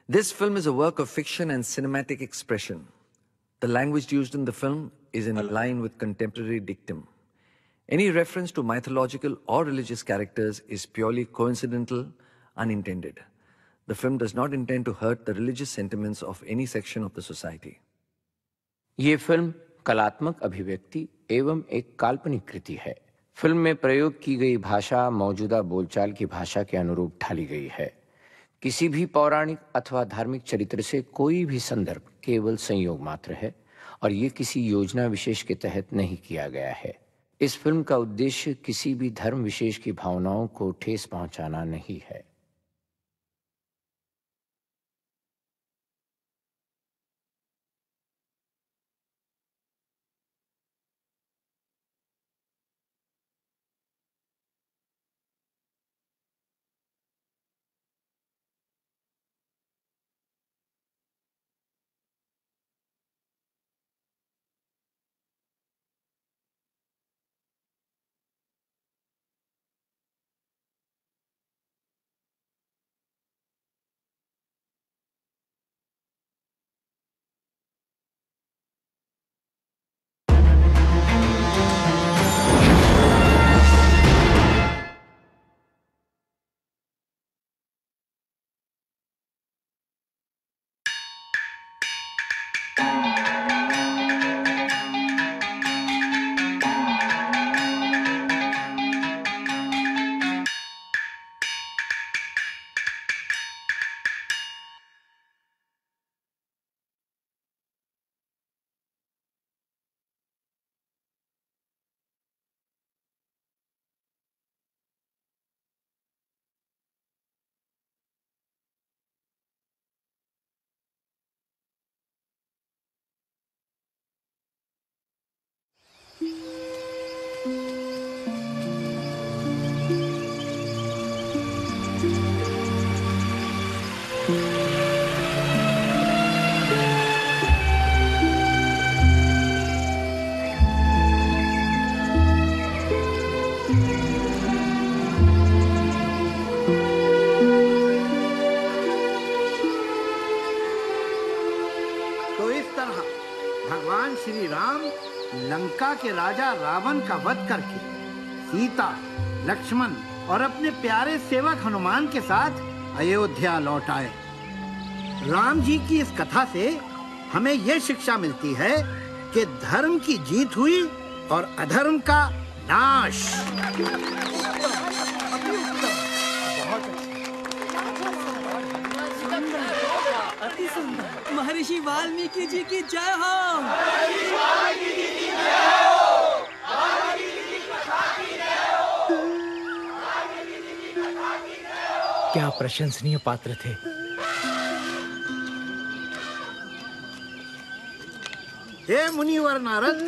This film is a work of fiction and cinematic expression. The language used in the film is in line with contemporary dictum. Any reference to mythological or religious characters is purely coincidental, unintended. The film does not intend to hurt the religious sentiments of any section of the society. ये film कलात्मक अभिव्यक्ति एवं एक काल्पनिक कृति है। Film में प्रयोग की गई भाषा मौजूदा बोलचाल की भाषा के अनुरूप ढाली गई है। किसी भी पौराणिक अथवा धार्मिक चरित्र से कोई भी संदर्भ केवल संयोग मात्र है और ये किसी योजना विशेष के तहत नहीं किया गया है। इस फिल्म का उद्देश्य किसी भी धर्म विशेष की भावनाओं को ठेस पहुंचाना नहीं है। भगवान श्री राम लंका के राजा रावण का वध करके सीता, लक्ष्मण और अपने प्यारे सेवक हनुमान के साथ अयोध्या लौट आए। राम जी की इस कथा से हमें यह शिक्षा मिलती है कि धर्म की जीत हुई और अधर्म का नाश। महर्षि वाल्मीकि जी की जय हो। क्या प्रशंसनीय पात्र थे। हे मुनिवर नारद।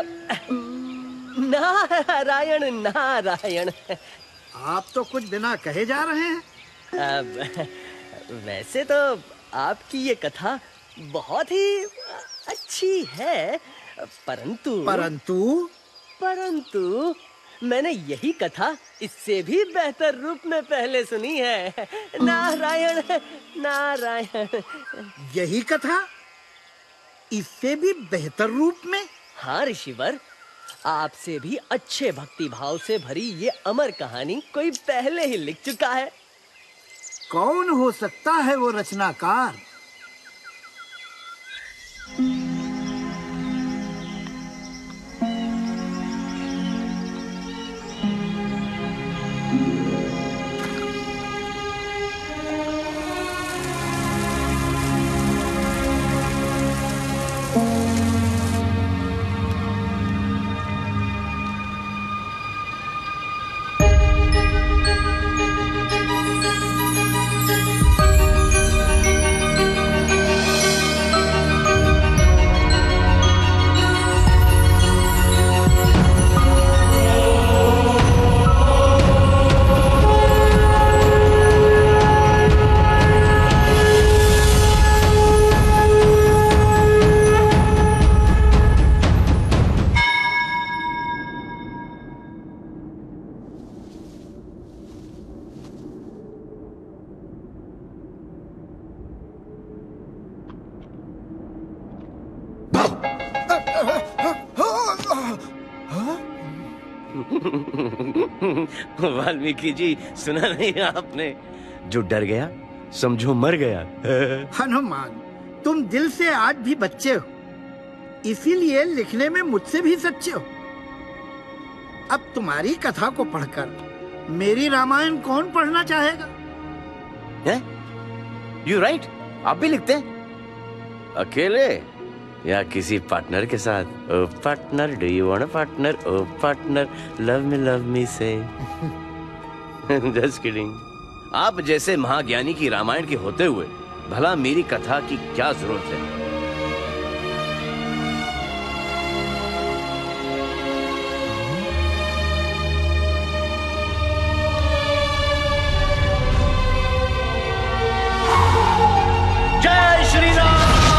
नारायण नारायण। आप तो कुछ बिना कहे जा रहे हैं। वैसे तो आपकी ये कथा बहुत ही अच्छी है, परंतु मैंने यही कथा इससे भी बेहतर रूप में पहले सुनी है। नारायण नारायण। यही कथा इससे भी बेहतर रूप में? हाँ ऋषिवर, आपसे भी अच्छे भक्ति भाव से भरी ये अमर कहानी कोई पहले ही लिख चुका है। कौन हो सकता है वो रचनाकार? वाल्मीकि जी, सुना नहीं आपने? जो डर गया समझो मर गया। हनुमान, तुम दिल से आज भी बच्चे हो, इसीलिए लिखने में मुझसे भी सच्चे हो। अब तुम्हारी कथा को पढ़कर मेरी रामायण कौन पढ़ना चाहेगा? यू राइट, आप भी लिखते हैं? अकेले या किसी पार्टनर के साथ? Oh partner, do you want a partner? Oh partner, love me say. Just kidding. आप जैसे महाज्ञानी की रामायण के होते हुए भला मेरी कथा की क्या जरूरत है? जय श्री राम।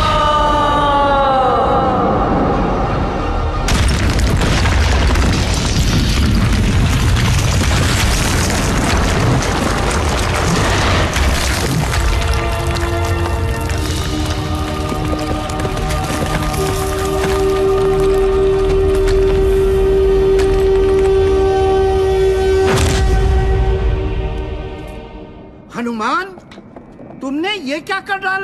हनुमान, तुमने ये क्या कर डाला?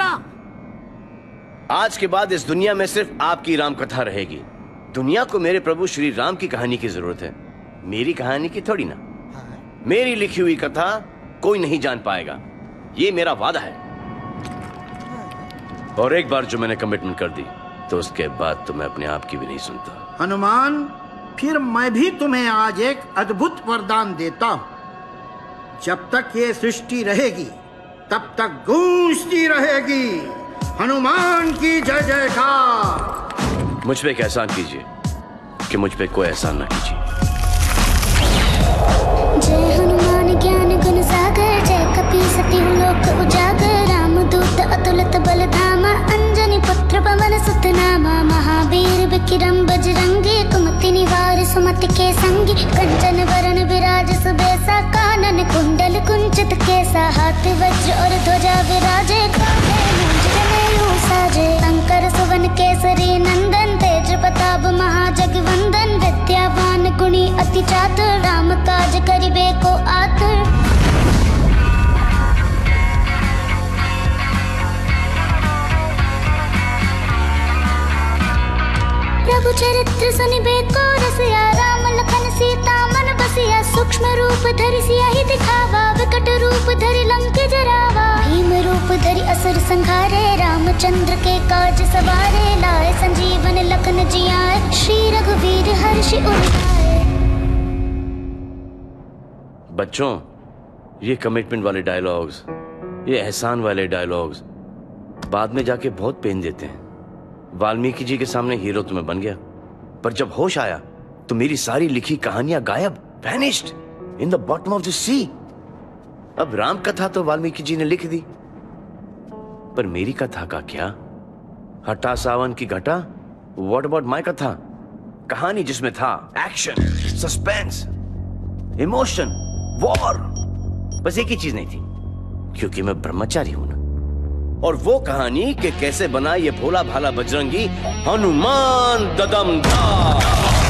आज के बाद इस दुनिया में सिर्फ आपकी राम कथा रहेगी। दुनिया को मेरे प्रभु श्री राम की कहानी की जरूरत है, मेरी कहानी की थोड़ी ना। मेरी लिखी हुई कथा कोई नहीं जान पाएगा, ये मेरा वादा है। और एक बार जो मैंने कमिटमेंट कर दी तो उसके बाद तो मैं अपने आप की भी नहीं सुनता। हनुमान, फिर मैं भी तुम्हें आज एक अद्भुत वरदान देता हूं। जब तक ये सृष्टि रहेगी तब तक गूंजती रहेगी हनुमान की जय जयकार। मुझ पे एक एहसान कीजिए कि मुझ पे कोई एहसान ना कीजिए। जय हनुमान ज्ञान गुण सागर, जय कपी सती लोक उजागर, रामदूत अतुलित बल धामा, अंजनी पुत्र पवन सुत नामा, महावीर विक्रम बजरंगी, कुमति निवार सुमति के संगी, कंचन वरण विराज सुबेसा, कानन कुंडल कुंचित केसा, हाथ वज्र और ध्वजा विराजे, कांधे मूंज जनेऊ साजे, शंकर सुवन केसरी नंदन, तेज प्रताप महाजगवंदन, विद्यावान गुणी अति चातुर, राम काज करिबे को आतुर। प्रभु चरित्र सुनिबे को रसिया, राम लखन सीता मन बसिया, सूक्ष्म रूप धरि सियाहि दिखावा, विकट रूप धरि लंक जरावा, भीम रूप धरि असुर संहारे, रामचंद्र के काज सवारे, लाए संजीवन लखन जियाए, श्री रघुवीर हर्षि उर लाए। बच्चों, ये कमिटमेंट वाले डायलॉग्स, ये एहसान वाले डायलॉग्स बाद में जाके बहुत पेन देते हैं। वाल्मीकि जी के सामने हीरो तो मैं बन गया, पर जब होश आया तो मेरी सारी लिखी कहानियां गायब, vanished in the bottom of the sea. अब राम कथा तो वाल्मीकि जी ने लिख दी, पर मेरी कथा का क्या? हटा सावन की घटा। व्हाट अबाउट माय कथा? कहानी जिसमें था एक्शन, सस्पेंस, इमोशन, वॉर, बस एक ही चीज नहीं थी, क्योंकि मैं ब्रह्मचारी हूं ना। और वो कहानी कि कैसे बना ये भोला भाला बजरंगी हनुमान ददमधार।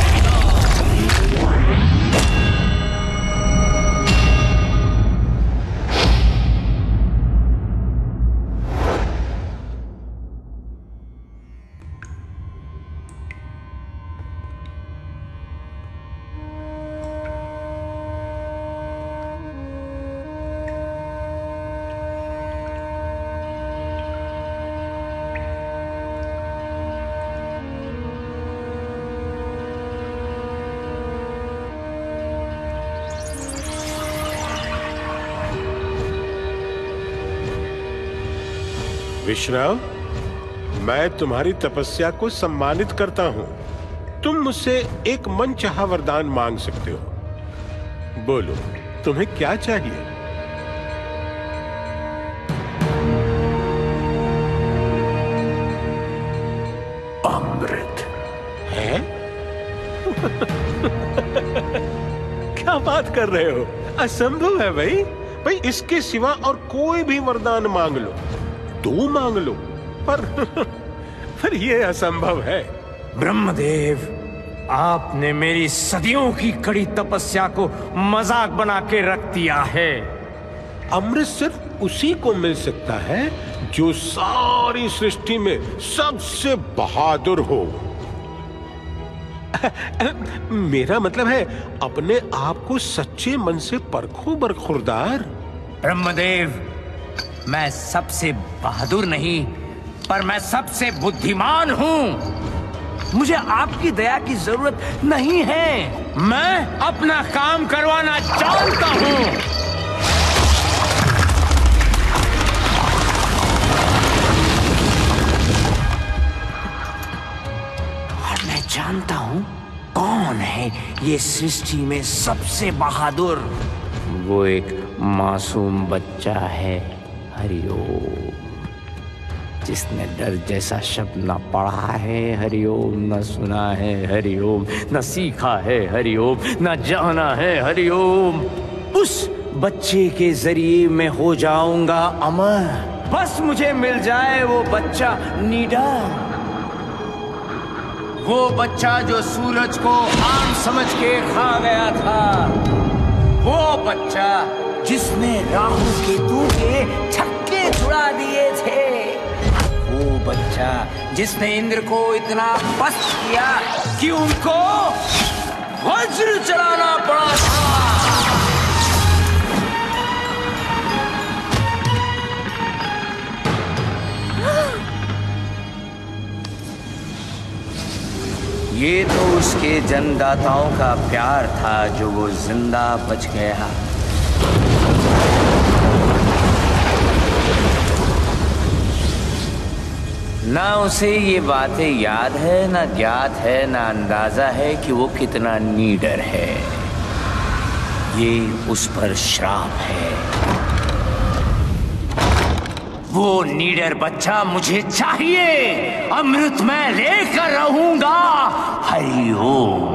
विश्राम, मैं तुम्हारी तपस्या को सम्मानित करता हूं। तुम मुझसे एक मनचाहा वरदान मांग सकते हो। बोलो, तुम्हें क्या चाहिए? अमृत है? क्या बात कर रहे हो? असंभव है भाई। भाई, इसके सिवा और कोई भी वरदान मांग लो, दो मांग लो, पर ये असंभव है। ब्रह्मदेव, आपने मेरी सदियों की कड़ी तपस्या को मजाक बना के रख दिया है। अमृत सिर्फ उसी को मिल सकता है जो सारी सृष्टि में सबसे बहादुर हो। मेरा मतलब है अपने आप को सच्चे मन से परखो बरखुरदार। ब्रह्मदेव, मैं सबसे बहादुर नहीं, पर मैं सबसे बुद्धिमान हूँ। मुझे आपकी दया की जरूरत नहीं है। मैं अपना काम करवाना जानता हूँ। और मैं जानता हूँ कौन है ये सृष्टि में सबसे बहादुर। वो एक मासूम बच्चा है, हरिओम, जिसने डर जैसा शब्द न पढ़ा है हरिओम, न सुना है हरिओम, न सीखा है हरिओम, न जाना है हरिओम। उस बच्चे के जरिए मैं हो जाऊंगा अमर। बस मुझे मिल जाए वो बच्चा निडर, वो बच्चा जो सूरज को आम समझ के खा गया था, वो बच्चा जिसने राहु केतु के छक्के छुड़ा दिए थे, वो बच्चा जिसने इंद्र को इतना पस्त किया कि उनको वज्र चलाना पड़ा था। ये तो उसके जन्मदाताओं का प्यार था जो वो जिंदा बच गया। ना उसे ये बातें याद है, ना ज्ञात है, ना अंदाजा है कि वो कितना नीडर है। ये उस पर श्राप है। वो नीडर बच्चा मुझे चाहिए। अमृत मैं लेकर रहूंगा। हरिओम।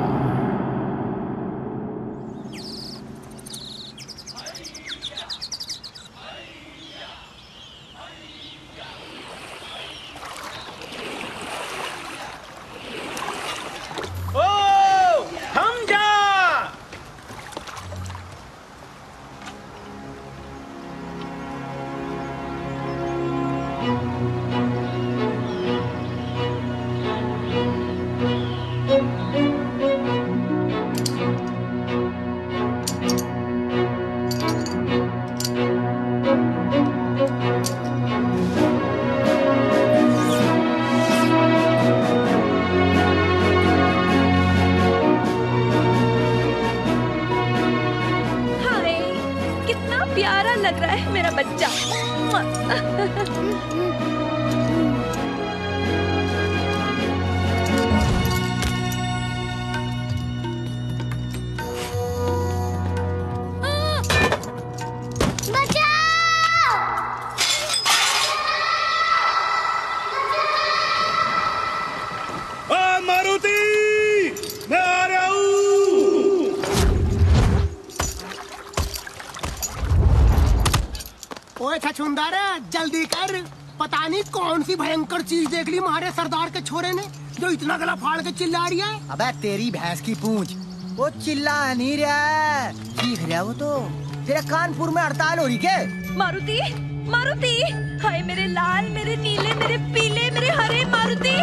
छछूंदर जल्दी कर, पता नहीं कौन सी भयंकर चीज देख ली हमारे सरदार के छोरे ने जो इतना गला फाड़ के चिल्ला रही है। अबे तेरी भैंस की पूंछ, वो चिल्ला नहीं रहा, चीख रहा। वो तो तेरे कानपुर में हड़ताल हो रही क्या? मारुति, मारुति, हाय मेरे लाल, मेरे नीले, मेरे पीले, मेरे हरे मारुति।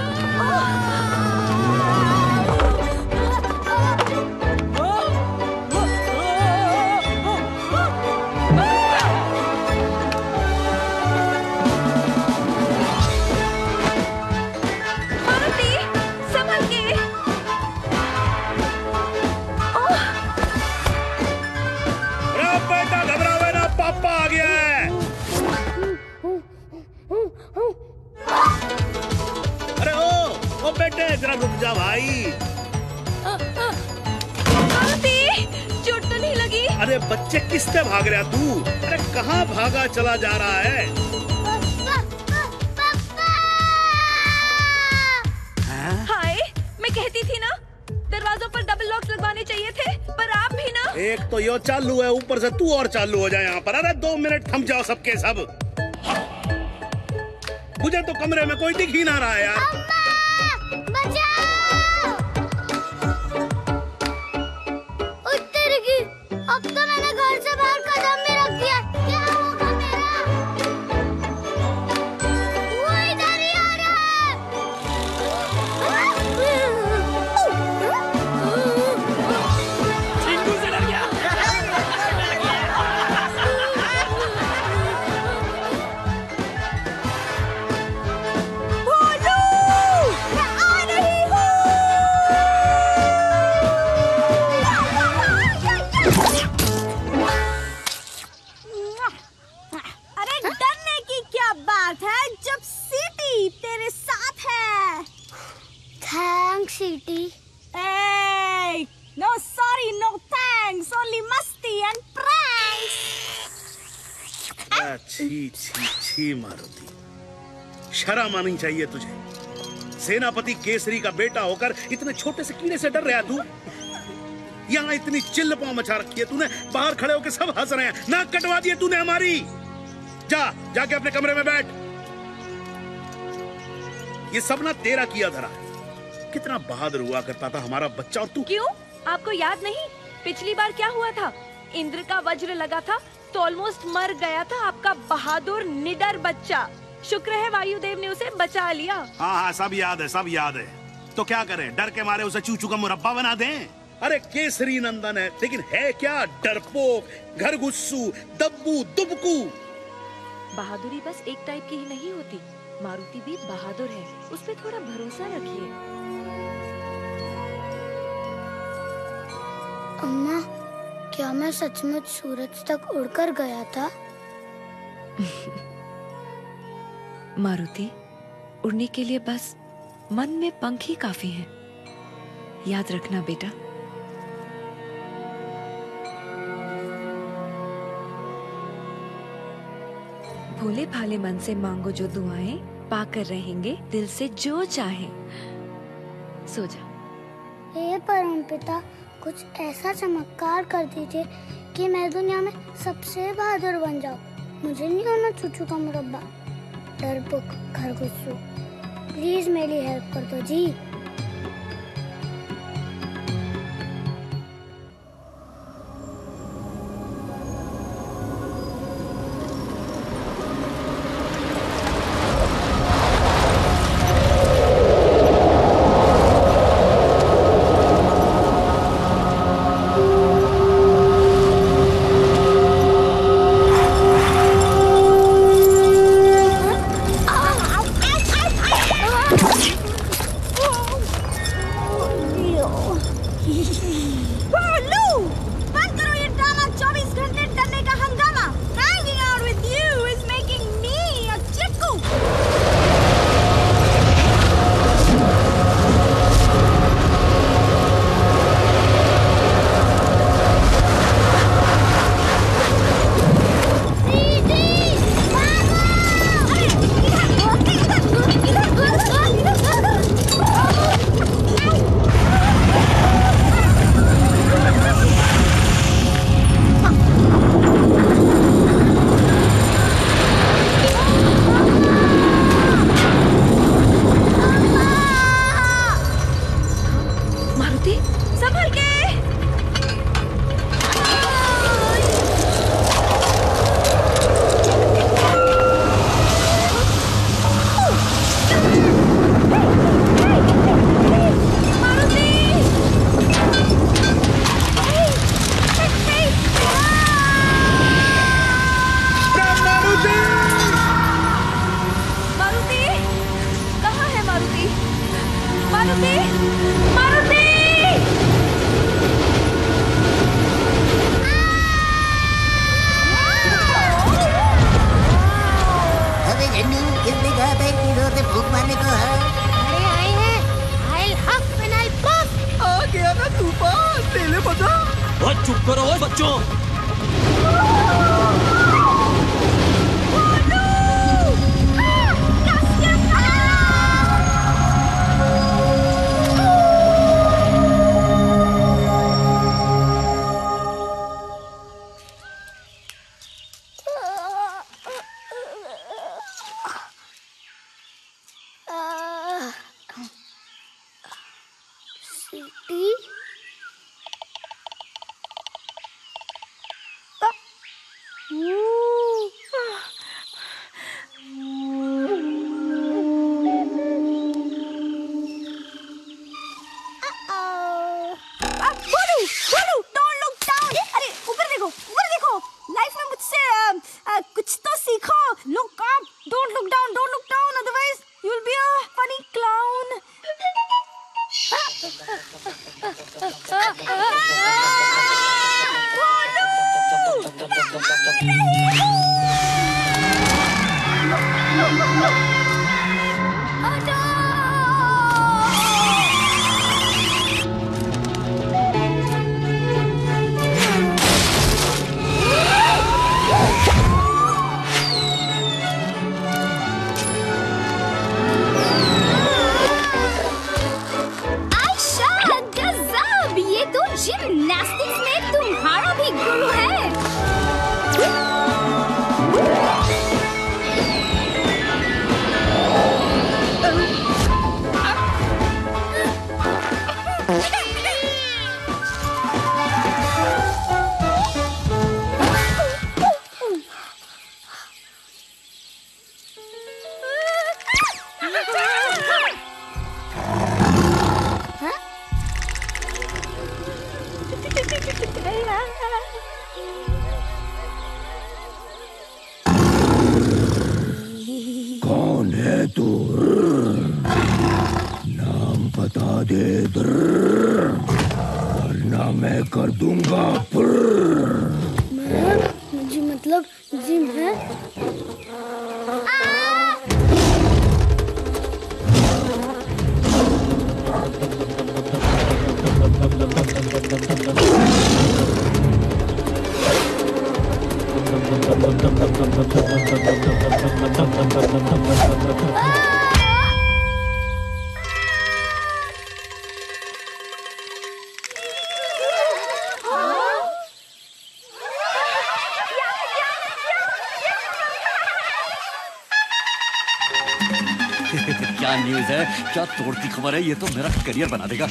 जरा रुक जा भाई। चोट तो नहीं लगी? अरे बच्चे किससे भाग रहा तू? अरे कहाँ भागा चला जा रहा है? हाय, मैं कहती थी ना दरवाजों पर डबल लॉक्स लगवाने चाहिए थे, पर आप भी ना। एक तो यो चालू है, ऊपर से तू और चालू हो जाए यहाँ पर। अरे 2 मिनट थम जाओ सबके सब। मुझे तो कमरे में कोई दिख ही ना रहा है यार। छी छी छी मारुति, शर्म आनी चाहिए तुझे। सेनापति केसरी का बेटा होकर इतने छोटे से कीड़े से डर रहा तू? यहाँ इतनी चिल्ल पांव मचा रखी है तूने, बाहर खड़े होकर सब हंस रहे हैं, नाक कटवा दिए तूने हमारी। जाके अपने कमरे में बैठ। ये सब ना तेरा किया धरा है। कितना बहादुर हुआ करता था हमारा बच्चा, और तू। क्यों, आपको याद नहीं पिछली बार क्या हुआ था? इंद्र का वज्र लगा था तो ऑलमोस्ट मर गया था आपका बहादुर निडर बच्चा। शुक्र है वायुदेव ने उसे बचा लिया। हाँ, सब याद है, सब याद है। तो क्या करें, डर के मारे उसे चूचू का मुरब्बा बना दें? अरे केसरी नंदन है, लेकिन है क्या? डरपोक, घरगुस्सू, दब्बू, दुबकू। बहादुरी बस एक टाइप की ही नहीं होती, मारुति भी बहादुर है, उस पे थोड़ा भरोसा रखिए। अम्मा, क्या मैं सचमुच सूरज तक उड़कर गया था? मारुति, उड़ने के लिए बस मन में पंख ही काफी हैं। याद रखना बेटा। भोले भाले मन से मांगो जो दुआएं, पाकर रहेंगे दिल से जो चाहे। सो जा। हे परमपिता, कुछ ऐसा चमत्कार कर दीजिए कि मैं दुनिया में सबसे बहादुर बन जाऊं। मुझे नहीं होना चूचू का मुरब्बा, डरपोक, खरगोशू। प्लीज मेरी हेल्प कर दो जी। कौन है तू? नाम बता दे वरना मैं कर दूंगा। मुझे मतलब जिम है। क्या न्यूज़ है? क्या तोड़ती खबर है? ये तो मेरा करियर बना देगा।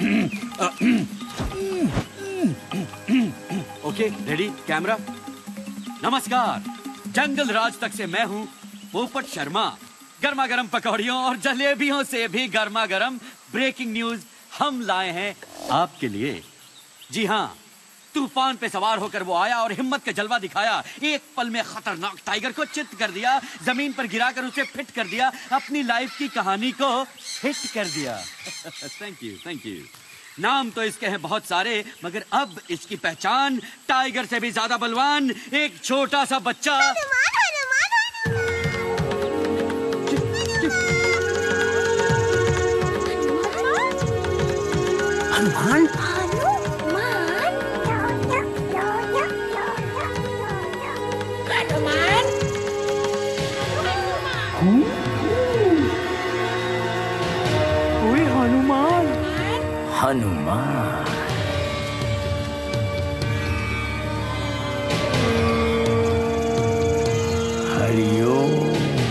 Okay, ready, camera. नमस्कार, जंगल राज तक से मैं हूँ पोपट शर्मा। गर्मा गर्म पकौड़ियों और जलेबियों से भी गर्मा गर्म ब्रेकिंग न्यूज हम लाए हैं आपके लिए। जी हाँ, तूफान पे सवार होकर वो आया और हिम्मत का जलवा दिखाया। एक पल में खतरनाक टाइगर को चित कर दिया, जमीन पर गिराकर उसे फिट कर दिया, अपनी लाइफ की कहानी को हिट कर दिया। Thank you, thank you. नाम तो इसके हैं बहुत सारे, मगर अब इसकी पहचान टाइगर से भी ज्यादा बलवान एक छोटा सा बच्चा। हनुमान? ओए हनुमान। हनुमान। हरिओम।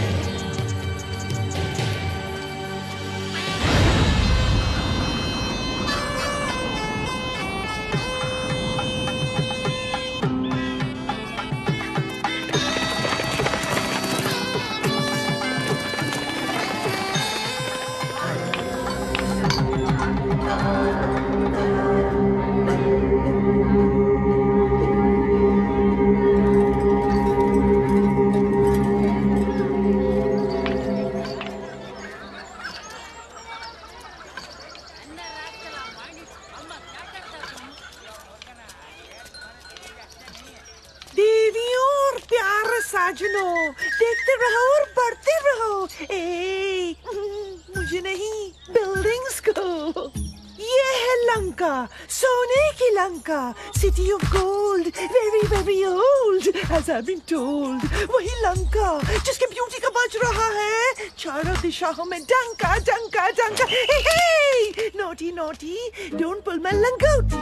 साजनों, देखते रहो और बढ़ते रहो। ए, मुझे नहीं, बिल्डिंग्स को। ये है लंका, सोने की Lanka, city of gold, very very old, as I've been told। वही लंका जिसके ब्यूटी का बज रहा है चारों दिशाओं में डंका डंका डंका। Hey naughty naughty, don't pull my लंगोटी।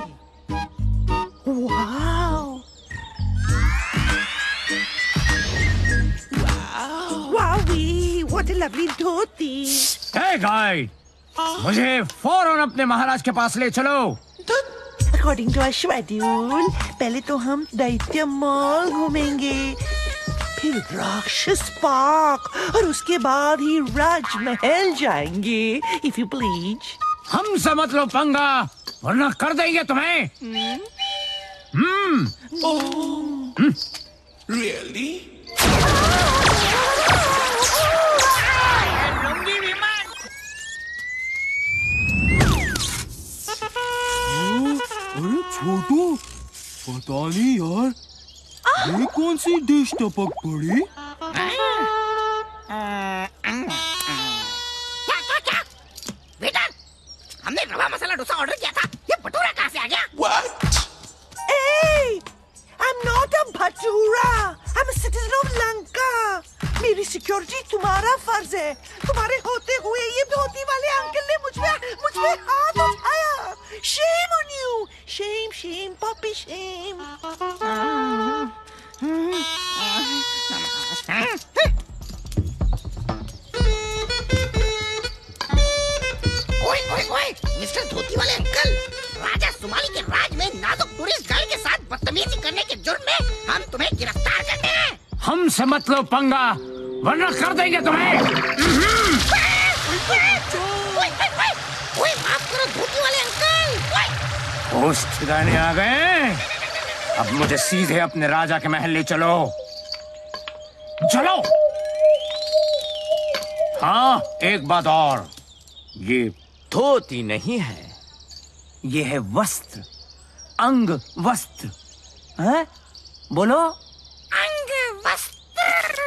Wow wowee, what a lovely dhoti. Hey guide, मुझे फौरन अपने महाराज के पास ले चलो। According to our schedule, पहले तो हम दैत्य मॉल घूमेंगे, फिर राक्षस पार्क और उसके बाद ही राजमहल जाएंगे, if you please। हमसे मत लो पंगा, वरना कर देंगे तुम्हें। Really? अरे छोटू, पता नहीं यार, ये कौन सी डिश टपक पड़ी? क्या? वेटर, हमने रवा मसाला डोसा ऑर्डर किया था, ये भटूरा कहाँ से आ गया? What? Hey, I'm not a bhatura, I'm a citizen of Lanka। मेरी सिक्योरिटी तुम्हारा फर्ज है। तुम्हारे होते हुए ये धोती वाले अंकल ने मुझ पे हाथ उठाया। Shame on you, shame, shame, puppy shame। ओए, मिस्टर धोती वाले अंकल, राजा सुमाली के राज में नाजुक टूरिस्ट गर्ल के साथ बदतमीजी करने के जुर्म में हम तुम्हें गिरफ्तार करते हैं। हमसे मत लो पंगा, वरना कर देंगे तुम्हें। ओए, माफ करो धोती वाले अंकल। होश ठिकाने आ गए? अब मुझे सीधे अपने राजा के महल ले चलो। चलो। हाँ, एक बात और, ये धोती नहीं है, ये है वस्त्र, अंग वस्त्र। हैं? बोलो। अंग वस्त्र।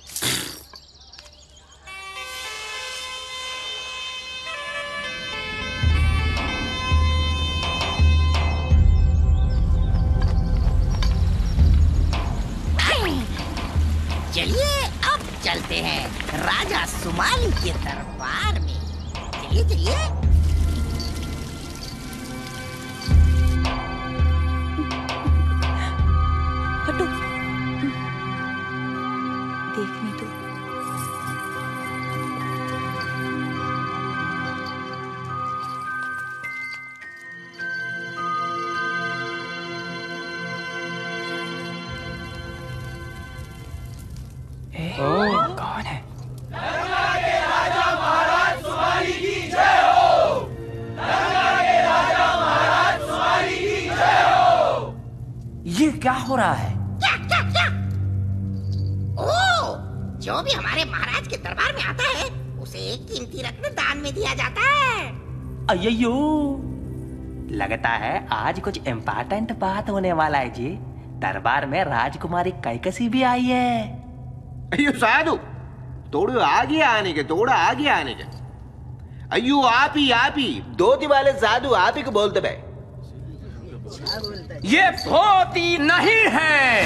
चलिए अब चलते हैं राजा सुमाली के दरबार में। चलिए चलिए। हटो, देखने दो। कौन है? गंगा के राजा महाराज सुमाली की जय हो। गंगा के राजा महाराज सुमाली की जय हो। ये क्या हो रहा है? क्या क्या क्या? ओ, जो भी हमारे महाराज के दरबार में आता है उसे एक कीमती रत्न दान में दिया जाता है। अय्यो, लगता है आज कुछ इम्पोर्टेंट बात होने वाला है जी। दरबार में राजकुमारी कैकसी भी आई है। अयो साधु, थोड़ा आगे आने के, थोड़ा आगे आने के। अयो आप ही धोती वाले साधु आप ही को बोलते भाई। ये धोती नहीं है।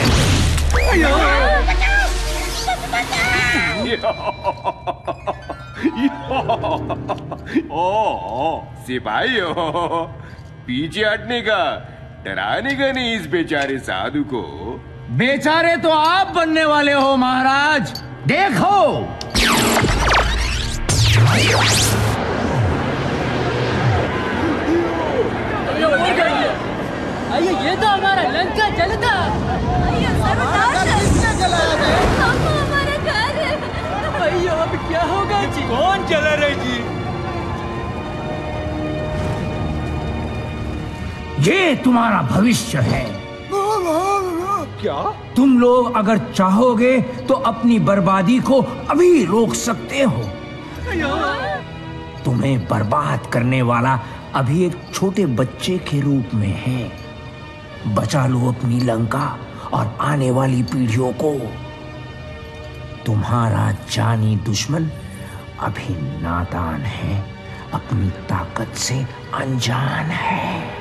ओ सिपाही हो, पीछे हटने का, डराने का नहीं इस बेचारे साधु को। बेचारे तो आप बनने वाले हो महाराज, देखो। आइए, ये तो हमारा लंका जलता। हमारा घर है। अय्यो, अब क्या होगा जी? कौन चला रहे जी? ये तुम्हारा भविष्य है। क्या? तुम लोग अगर चाहोगे तो अपनी बर्बादी को अभी रोक सकते हो। तुम्हें बर्बाद करने वाला अभी एक छोटे बच्चे के रूप में है। बचा लो अपनी लंका और आने वाली पीढ़ियों को। तुम्हारा जानी दुश्मन अभी नादान है, अपनी ताकत से अनजान है।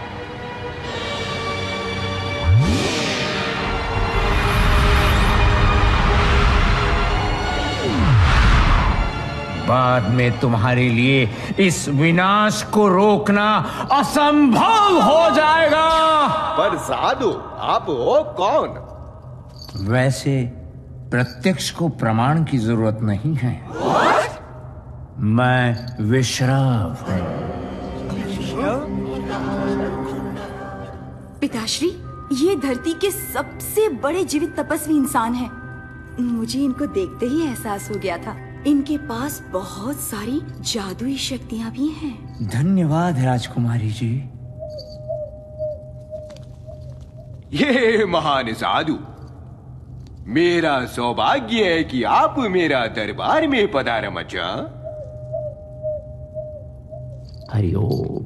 बाद में तुम्हारे लिए इस विनाश को रोकना असंभव हो जाएगा। पर साधु, आप हो कौन? वैसे प्रत्यक्ष को प्रमाण की जरूरत नहीं है। मैं विश्राव हूं। पिताश्री, ये धरती के सबसे बड़े जीवित तपस्वी इंसान हैं। मुझे इनको देखते ही एहसास हो गया था, इनके पास बहुत सारी जादुई शक्तियां भी हैं। धन्यवाद राजकुमारी जी। ये महान साधु, मेरा सौभाग्य है कि आप मेरा दरबार में पधारा मचा। हरिओम।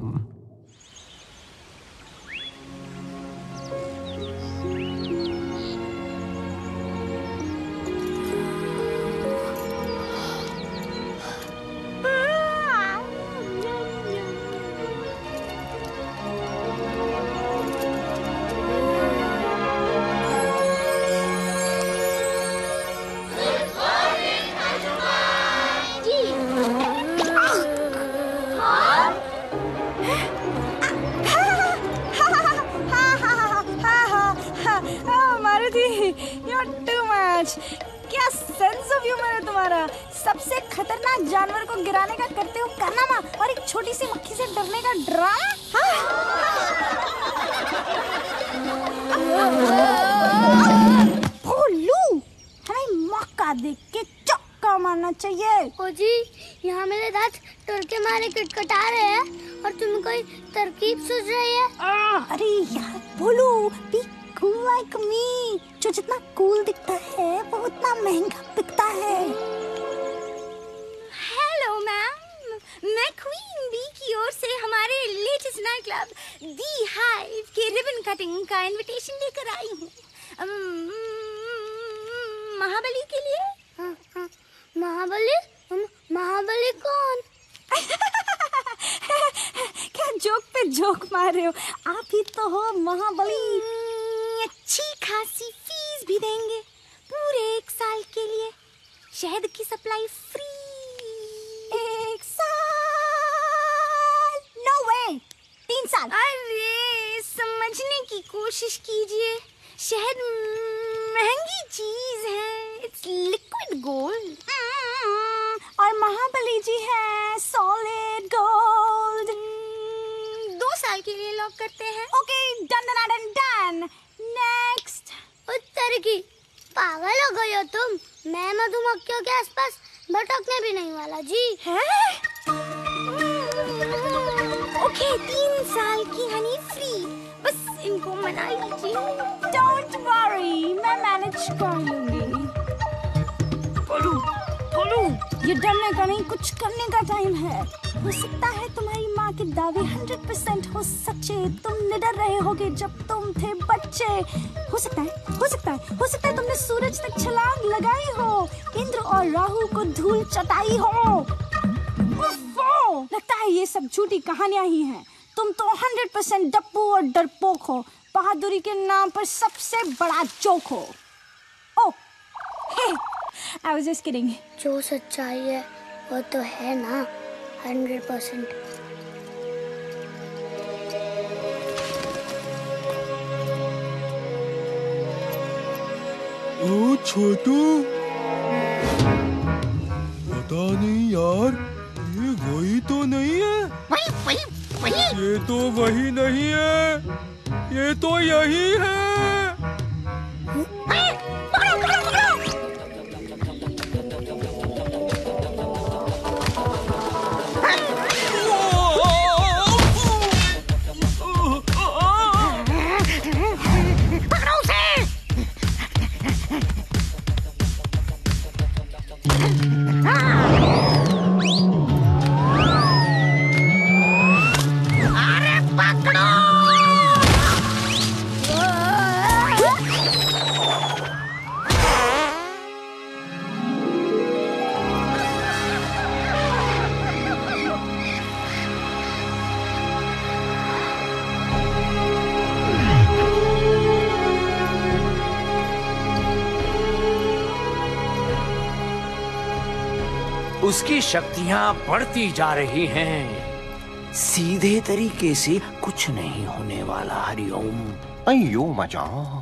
क्या सेंस ऑफ ह्यूमर है तुम्हारा। सबसे खतरनाक जानवर को गिराने का करते हो कारनामा और एक छोटी सी मक्खी से डरने का ड्रामा। भोलू, हमें मौका देख के चौका मारना चाहिए। ओ जी, यहाँ मेरे दांत टोर के मारे कटकटा रहे हैं और तुम्हें कोई तरकीब सूझ रही है? अरे यार Bholu, be cool like me. जो जितना cool दिखता है वो उतना महंगा बिकता है. हेलो मैम, मैं क्वीन बी की ओर से हमारे latest night club the hive के रिबन कटिंग का इनविटेशन लेकर आई हूँ. महाबली के लिए. महाबली कौन? क्या जोक पे जोक मार रहे हो? आप ही तो हो महाबली. अच्छी खासी फीस भी देंगे पूरे 1 साल के लिए. शहद की सप्लाई फ्री. 1 साल? नो वे. 3 साल. अरे समझने की कोशिश कीजिए. शहद महंगी चीज है. It's liquid gold. और महाबली जी है सॉलिड गोल्ड. 2 साल के लिए लॉक करते हैं. Okay, done. नेक्स्ट. उत्तर की. पागल हो गई हो तुम. मैं मधुमक्खियों के आसपास भटकने भी नहीं वाला जी. ओके, 3 साल की हनी फ्री. बस इनको मना लीजिए. डोंट वरी, मैं मैनेज कर लूंगी. बोलू, ये डरने का नहीं, कुछ करने का टाइम है. हो सकता है तुम्हारी माँ के दावे 100% हो सच्चे. तुम निडर रहे होगे जब तुम थे बच्चे. हो सकता है तुमने सूरज तक छलांग लगाई हो. इंद्र और राहु को धूल चटाई हो. लगता है ये सब झूठी कहानियां ही हैं. तुम तो 100% डप्पू और डरपोक हो. बहादुरी के नाम पर सबसे बड़ा जोक हो. ओह, I was just kidding. जो सच्चाई है वो तो है ना 100%. ओ छोटू, पता नहीं यार, ये वही तो नहीं है. वही. ये तो वही नहीं है, ये तो यही है. उसकी शक्तियां बढ़ती जा रही हैं. सीधे तरीके से कुछ नहीं होने वाला. हरिओम. अयो मजा.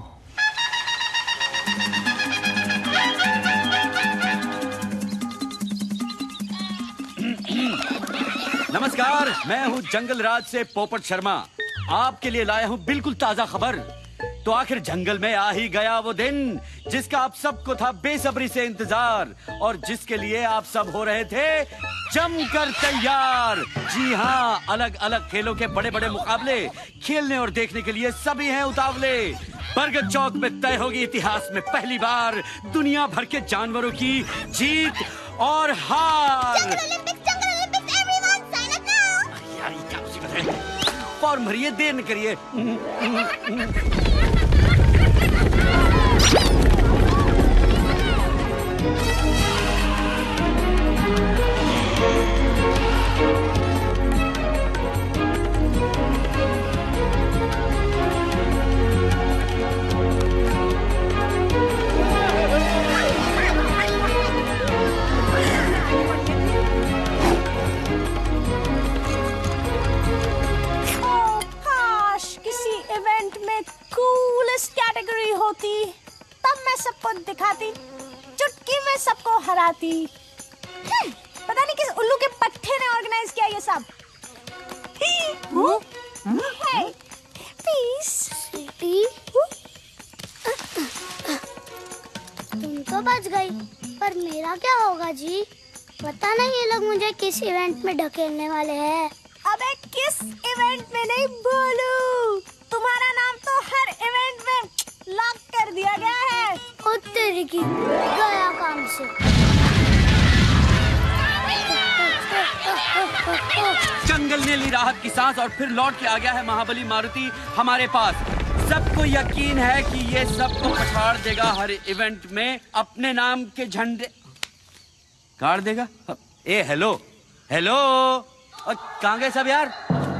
नमस्कार, मैं हूँ जंगल राज से पोपट शर्मा. आपके लिए लाया हूँ बिल्कुल ताजा खबर. तो आखिर जंगल में आ ही गया वो दिन जिसका आप सबको था बेसब्री से इंतजार और जिसके लिए आप सब हो रहे थे जमकर तैयार. जी हाँ, अलग अलग खेलों के बड़े बड़े मुकाबले खेलने और देखने के लिए सभी हैं उतावले. बरगद चौक में तय होगी इतिहास में पहली बार दुनिया भर के जानवरों की जीत और हार. यार ये क्या मुसीबत है. फॉर्म भरिए, देर न करिए. कैटेगरी होती तब मैं सबको दिखाती, चुटकी में सबको हराती. पता नहीं किस उल्लू के पट्टे ने ऑर्गेनाइज किया ये सब. पीस स्वीटी, तुम तो बच गई, पर मेरा क्या होगा जी? पता नहीं ये लोग मुझे किस इवेंट में ढकेलने वाले हैं. अबे किस इवेंट में नहीं बोलू, तुम्हारा नाम तो हर इवेंट में से। जंगल ने ली राहत की सांस और फिर लौट के आ गया है महाबली मारुति हमारे पास। सबको यकीन है कि ये सबको पछाड़ देगा, हर इवेंट में अपने नाम के झंडे गाड़ देगा। ए हेलो हेलो, और कहाँ गए सब यार?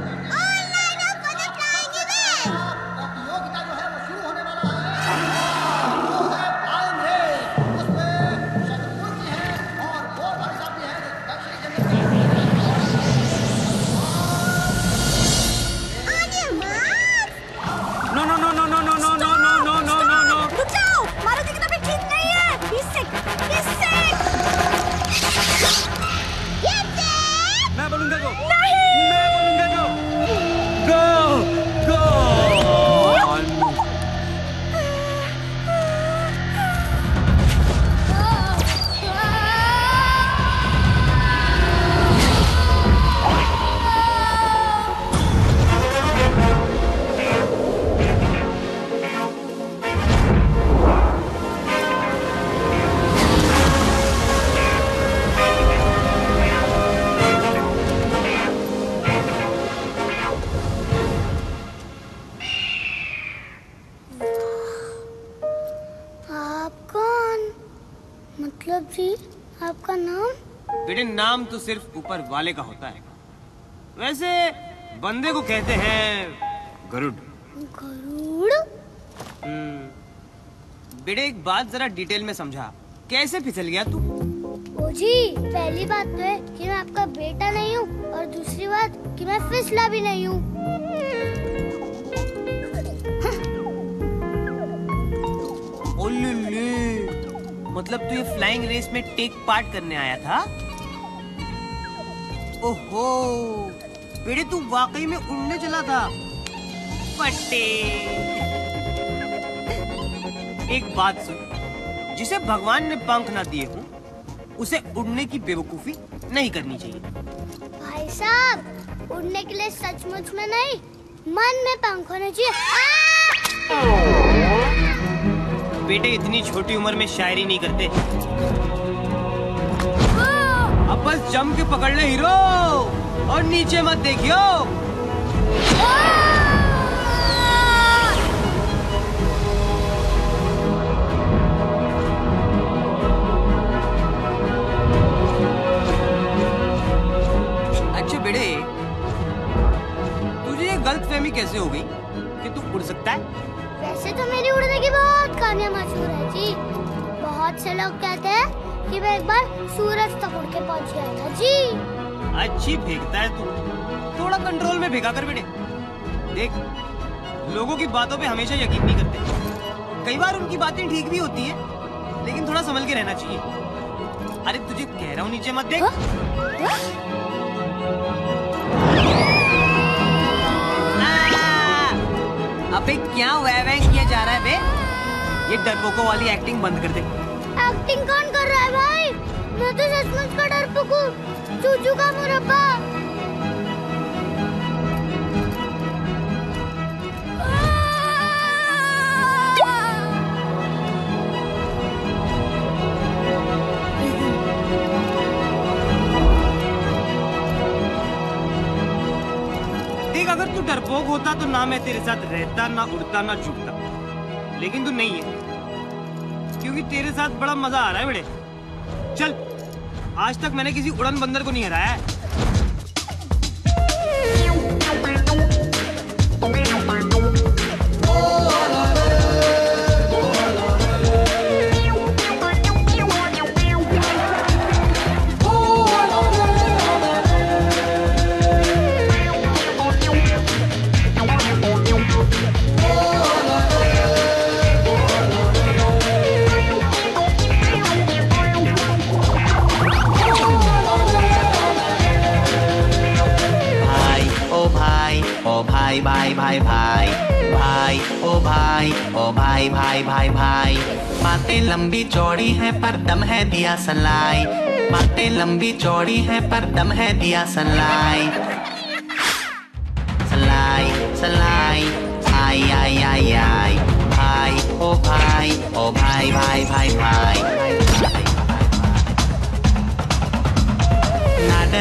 आपका नाम? बेटे नाम तो सिर्फ ऊपर वाले का होता है, वैसे बंदे को कहते हैं गरुड़। गरुड़? बेटे एक बात जरा डिटेल में समझा, कैसे फिसल गया तू? ओ जी, पहली बात तो है कि मैं आपका बेटा नहीं हूँ, और दूसरी बात कि मैं फिसला भी नहीं हूँ। मतलब तू ये फ्लाइंग रेस में टेक पार्ट करने आया था? ओहो, बेटे तू वाकई में उड़ने चला था। फटे। एक बात सुन, जिसे भगवान ने पंख ना दिए हो, उसे उड़ने की बेवकूफी नहीं करनी चाहिए। भाई साहब, उड़ने के लिए सचमुच में नहीं, मन में पंख होने चाहिए। बेटे इतनी छोटी उम्र में शायरी नहीं करते। अब बस जम के पकड़ ले हीरो, और नीचे मत देखियो। अच्छा बेटे, तुझे ये गलतफहमी कैसे हो गई कि तू उड़ सकता है? वैसे तो मेरी उड़ने की बहुत कहानियां मशहूर है जी। बहुत से लोग कहते हैं कि मैं एक बार सूरज तक उड़ के पहुंच गया था जी। अच्छी फेंकता है तू, थोड़ा कंट्रोल में फेंका कर बेटे। देख, लोगों की बातों पे हमेशा यकीन नहीं करते। कई बार उनकी बातें ठीक भी होती हैं, लेकिन थोड़ा संभल के रहना चाहिए। अरे तुझे कह रहा हूँ नीचे मत देख। अबे क्या वह किया जा रहा है बे? ये डरपोकों वाली एक्टिंग बंद कर दे। एक्टिंग कौन कर रहा है भाई? मैं तो सचमुच का डरपोक हूँ, चूचू का मुरब्बा। देख, अगर तू डरपोक होता तो ना मैं तेरे साथ रहता, ना उड़ता, ना जुड़ता। लेकिन तू नहीं है, क्योंकि तेरे साथ बड़ा मजा आ रहा है बेटे। चल, आज तक मैंने किसी उड़न बंदर को नहीं हराया है। भाई भाई भाई भाई ओ भाई ओ भाई भाई भाई भाई। बातें लंबी चौड़ी है पर दम है दिया सलाई। बातें लंबी चौड़ी है पर दम है दिया सलाई। सलाई सलाई आई आई आई आई। भाई ओ भाई भाई भाई भाई भाई।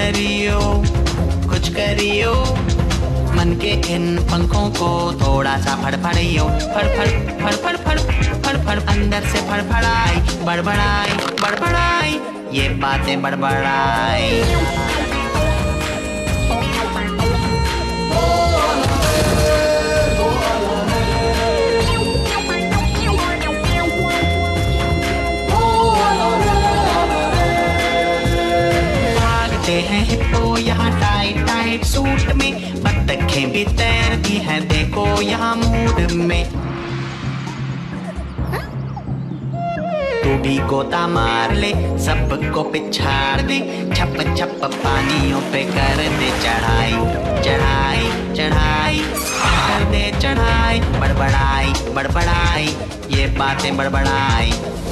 करियो, कुछ करियो, मन के इन पंखों को थोड़ा सा फड़फड़ियो, फड़फड़ फड़फड़ फड़ फड़फड़ अंदर से फड़फड़ाई, बड़बड़ाई बड़बड़ाई, ये बातें बड़बड़ाई। हैं हिप्पो यहाँ टाइट टाइट सूट में, बत्तखें भी तैरती हैं देखो यहाँ मूड में। तू भी गोता मार ले, सबको पिछाड़ दे, छप छप पानियों पे कर दे चढ़ाई, चढ़ाई चढ़ाई कर दे चढ़ाई, बड़बड़ाई बड़बड़ाई, ये बातें बड़बड़ाई।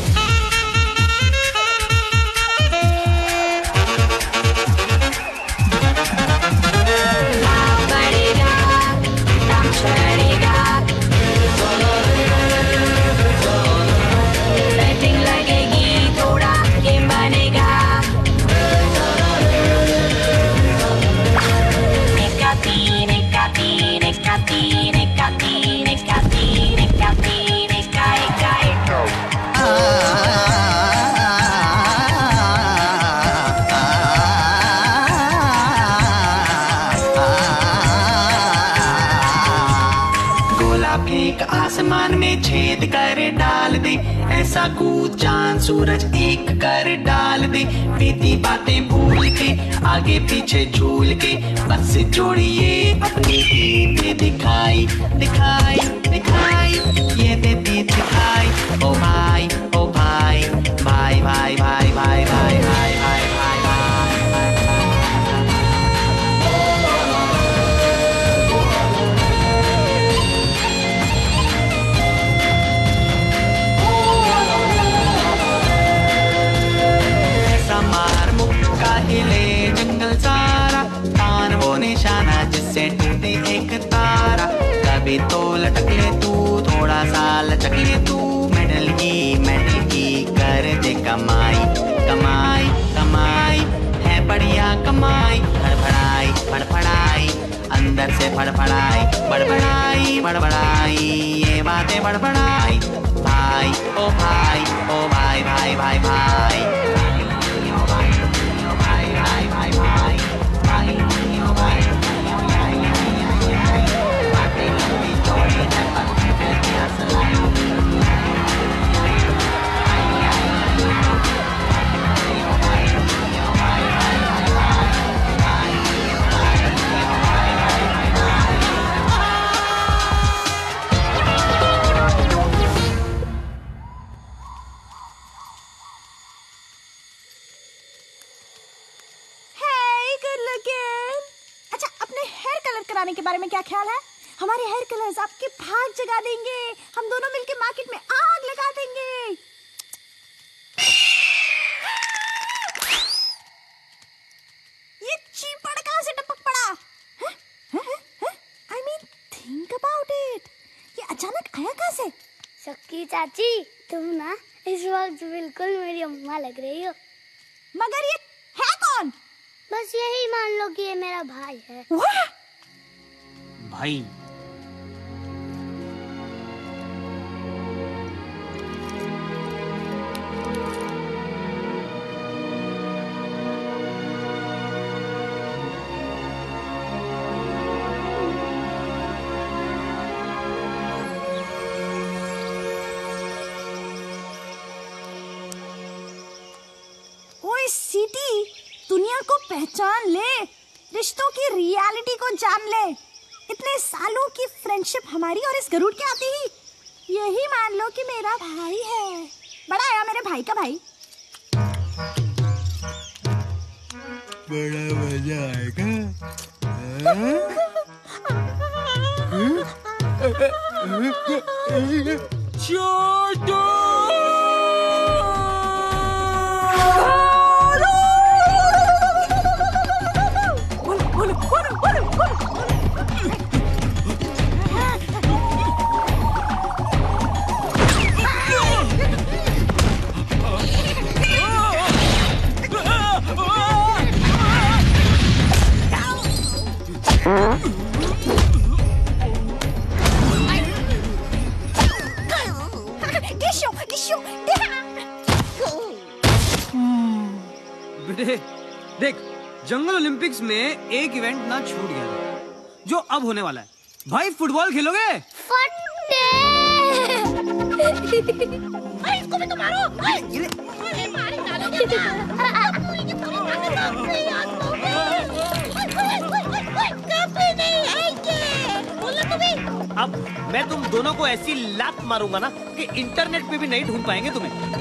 आसमान में छेद कर डाल दे, ऐसा कूद चांद सूरज एक कर डाल दे, बीती बातें भूल के आगे पीछे झूल के, बस जोड़िए अपनी ही दिखाई दिखाई दिखाई, ये देती दिखाई। ओ भाई ओ भाई भाई भाई भाई भाई भाई भाई भाई भाई हिले जंगल सारा, तान वो निशाना जिससे टूटे एक तारा, कभी तो लटक ले तू, थोड़ा सा लचक ले तू, मेडल की कर दे कमाई कमाई कमाई, है बढ़िया कमाई, फड़फड़ाई फड़फड़ाई अंदर से फड़फड़ाई, बड़बड़ाई बड़बड़ाई, ये बातें बड़बड़ाई। भाई ओ भाई ओ भाई भाई भाई भाई के बारे में क्या ख्याल है? हमारे हेयर कलर्स आपके भाग जगा देंगे, हम दोनों मिलके मार्केट में आग लगा देंगे। ये चीपड़ कहाँ से टपक पड़ा? I mean, think about it. ये अचानक आया कहाँ से? सक्की चाची, तुम ना इस वक्त बिल्कुल मेरी अम्मा लग रही हो। मगर ये है कौन? बस यही मान लो कि ये मेरा भाई है। भाई ओए सीटी, दुनिया को पहचान ले, रिश्तों की रियलिटी को जान ले। इतने सालों की फ्रेंडशिप हमारी और इस गरुड़ के आते ही यही मान लो कि मेरा भाई है। बड़ा आया मेरे भाई का भाई। बड़ा मजा आएगा। छोटू देख, जंगल ओलंपिक्स में एक इवेंट ना छूट गया था, जो अब होने वाला है। भाई फुटबॉल खेलोगे? इसको भी तो मारो। अरे मारी डालोगे ना। पूरी की पूरी कभी नहीं आएंगे। बोलो तो भी। अब मैं तुम दोनों को ऐसी लात मारूंगा ना कि इंटरनेट पे भी नहीं ढूंढ पाएंगे तुम्हें।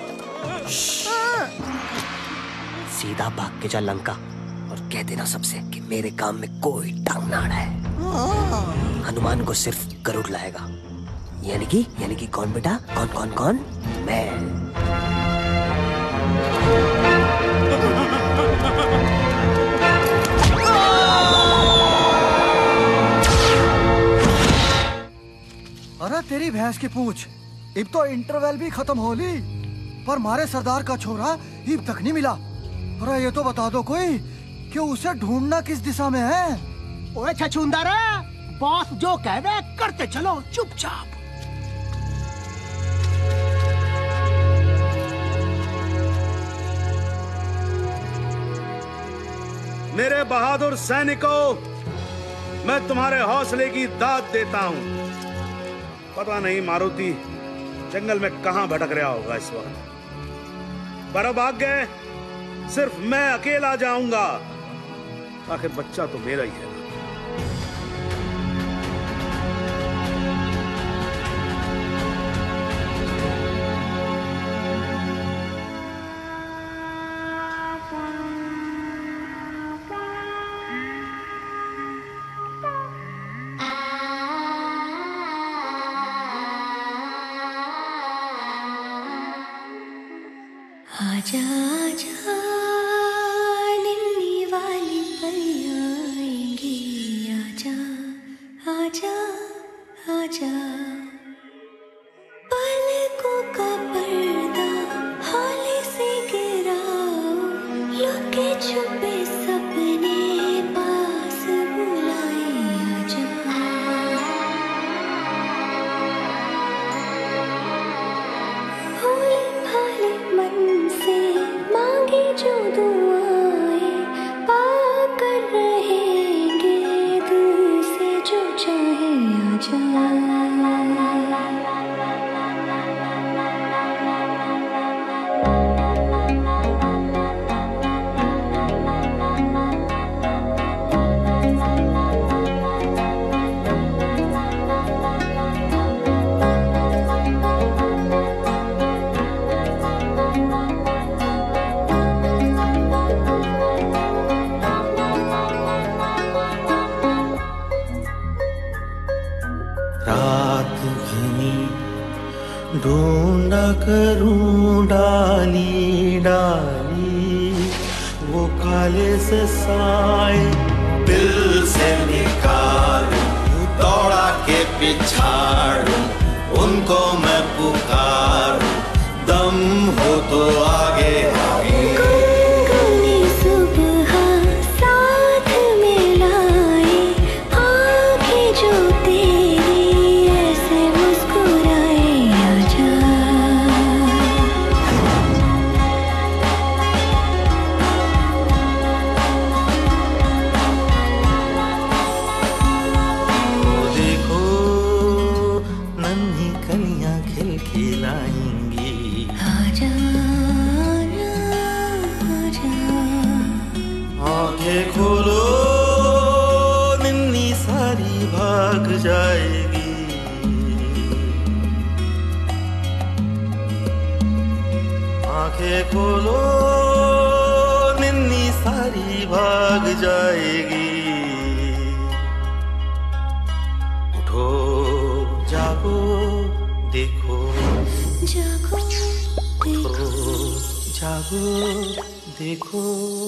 सीधा भाग के जा लंका और कह देना सबसे कि मेरे काम में कोई टांग ना अड़ाए। हनुमान को सिर्फ गरुड़ लाएगा। यानी कि कौन बेटा? कौन? मैं। अरे तेरी भैंस की पूंछ, अब तो इंटरवल भी खत्म हो ली, पर मारे सरदार का छोरा अब तक नहीं मिला। अरे ये तो बता दो कोई कि उसे ढूंढना किस दिशा में है। ओए छछूंदरा, बॉस जो कह दे करते चलो चुपचाप। मेरे बहादुर सैनिकों, मैं तुम्हारे हौसले की दाद देता हूं। पता नहीं मारुति जंगल में कहां भटक रहा होगा इस वक्त, पर अब आगे सिर्फ मैं अकेला जाऊंगा। आखिर बच्चा तो मेरा ही है। आजा आजा निन्नी वाली परियां आएंगी, आजा आजा आजा। पलकों का पर्दा हौले से गिराओ, लुके छुपे सपने पास बुलाए, आजा। भोले भाले मन से मांगे जो दुआएं, पाकर रहेंगे दिल से जो चाहे, आजा। रात घनी ढूंढा करूं डाली डाली, वो काले से साए दिल से निकालूं, दौड़ा के पिछाड़ूं, उनको मैं पुकारूं, दम हो तो आगे आगे। खोलो निन्नी सारी भाग जाएगी, आंखें खोलो निन्नी सारी भाग जाएगी। उठो जागो देखो, जागो उठो जागो देखो।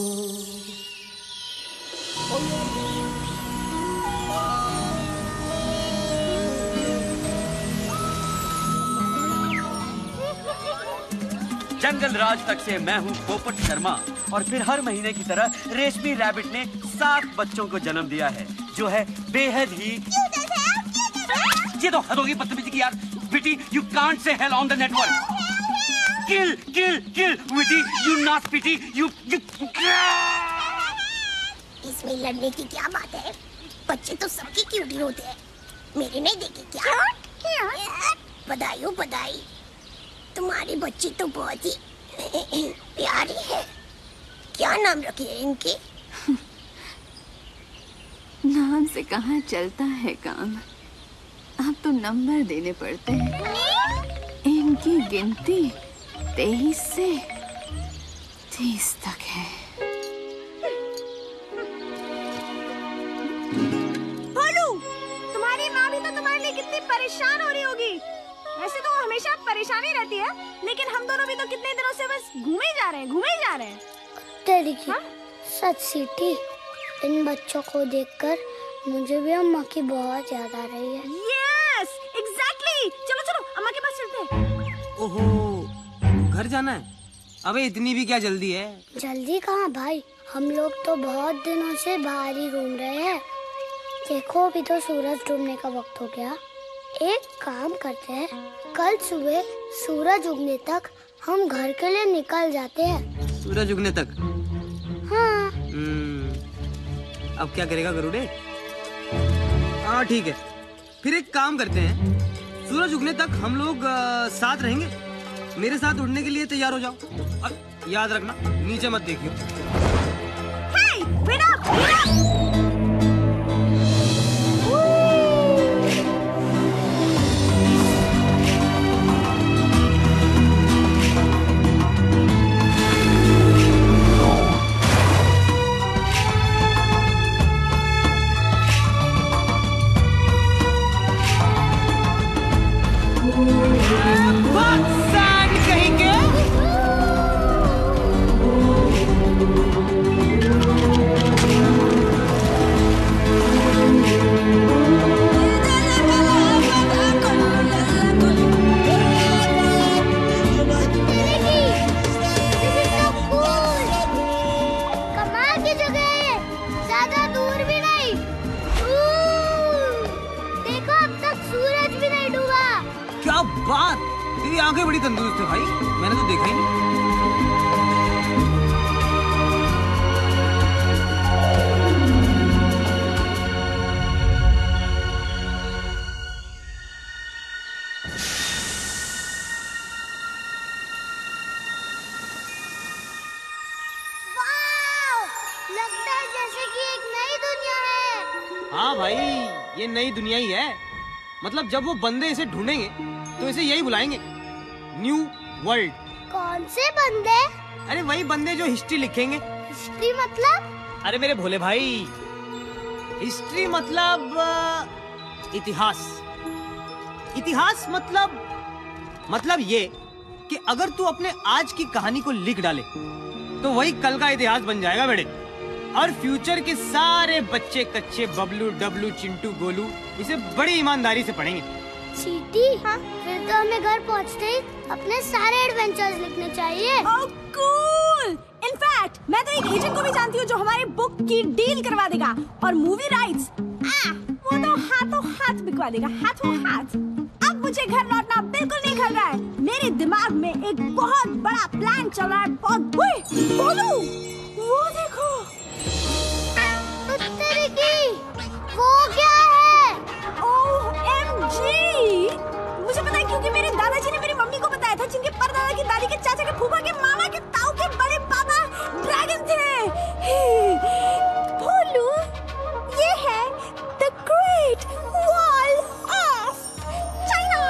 जंगल राज तक से मैं हूँ पोपट शर्मा, और फिर हर महीने की तरह रेशमी रैबिट ने 7 बच्चों को जन्म दिया है, जो है बेहद ही। ये तो हद होगी बदतमीजी की यार। बेटी, you can't say hell on the network. Kill kill kill witty you not pity you इसमें लड़ने की क्या बात है? बच्चे तो सबकी क्यूटी होते हैं, मेरे नहीं देखे क्या? बधाई हो बधाई, तुम्हारी बच्ची तो बहुत ही प्यारी है। क्या नाम रखे है इनके? नाम से कहाँ चलता है काम, अब तो नंबर देने पड़ते हैं। इनकी गिनती 23 से 30 तक है। भोलू, तुम्हारी माँ भी तो तुम्हारे लिए कितनी परेशान हो रही होगी। वैसे तो वो हमेशा परेशानी रहती है, लेकिन हम दोनों भी तो कितने दिनों से बस घूमे जा रहे हैं। तेरी की सच सीटी, इन बच्चों को देखकर मुझे भी अम्मा की बहुत याद आ रही है। Yes, exactly. चलो चलो अम्मा के पास चलते हैं। ओहो, घर जाना है? अबे इतनी भी क्या जल्दी है? जल्दी कहाँ भाई, हम लोग तो बहुत दिनों से बाहर ही घूम रहे हैं। देखो अभी तो सूरज डूबने का वक्त हो गया। एक काम करते हैं, कल सुबह सूरज उगने तक हम घर के लिए निकल जाते हैं। सूरज उगने तक? हाँ। अब क्या करेगा गरुड़े? हाँ ठीक है, फिर एक काम करते हैं, सूरज उगने तक हम लोग साथ रहेंगे। मेरे साथ उड़ने के लिए तैयार हो जाओ। याद रखना नीचे मत देखियो। Hey, wait up! आंखें बड़ी तंदुरुस्त है भाई, मैंने तो देखा ही नहीं। लगता है जैसे कि एक नई दुनिया है। हाँ भाई, ये नई दुनिया ही है। मतलब जब वो बंदे इसे ढूंढेंगे तो इसे यही बुलाएंगे, न्यू वर्ल्ड। कौन से बंदे? अरे वही बंदे जो हिस्ट्री लिखेंगे। हिस्ट्री मतलब? अरे मेरे भोले भाई, हिस्ट्री मतलब इतिहास। इतिहास मतलब ये कि अगर तू अपने आज की कहानी को लिख डाले तो वही कल का इतिहास बन जाएगा बेटे। और फ्यूचर के सारे बच्चे कच्चे बबलू डबलू चिंटू गोलू इसे बड़ी ईमानदारी से पढ़ेंगे। चीटी, हाँ? फिर तो हमें घर पहुँचते ही अपने सारे एडवेंचर्स लिखने चाहिए। Oh, cool! इनफैक्ट मैं तो एक एजेंट को भी जानती हूँ जो हमारे बुक की डील करवा देगा, और मूवी राइट्स वो तो हाथों हाथ बिकवा देगा, हाथों हाथ। अब मुझे घर लौटना बिल्कुल नहीं खल रहा है। मेरे दिमाग में एक बहुत बड़ा प्लान चल रहा है। बोलू, वो देखो। वो क्या है? OMG! मुझे पता है क्योंकि मेरे दादाजी ने मेरी मम्मी को बताया था, जिनके परदादा की दादी के चाचा के फूफा के मामा के ताऊ के बड़े पापा ड्रैगन थे। भोलू, ये है the great wall of China.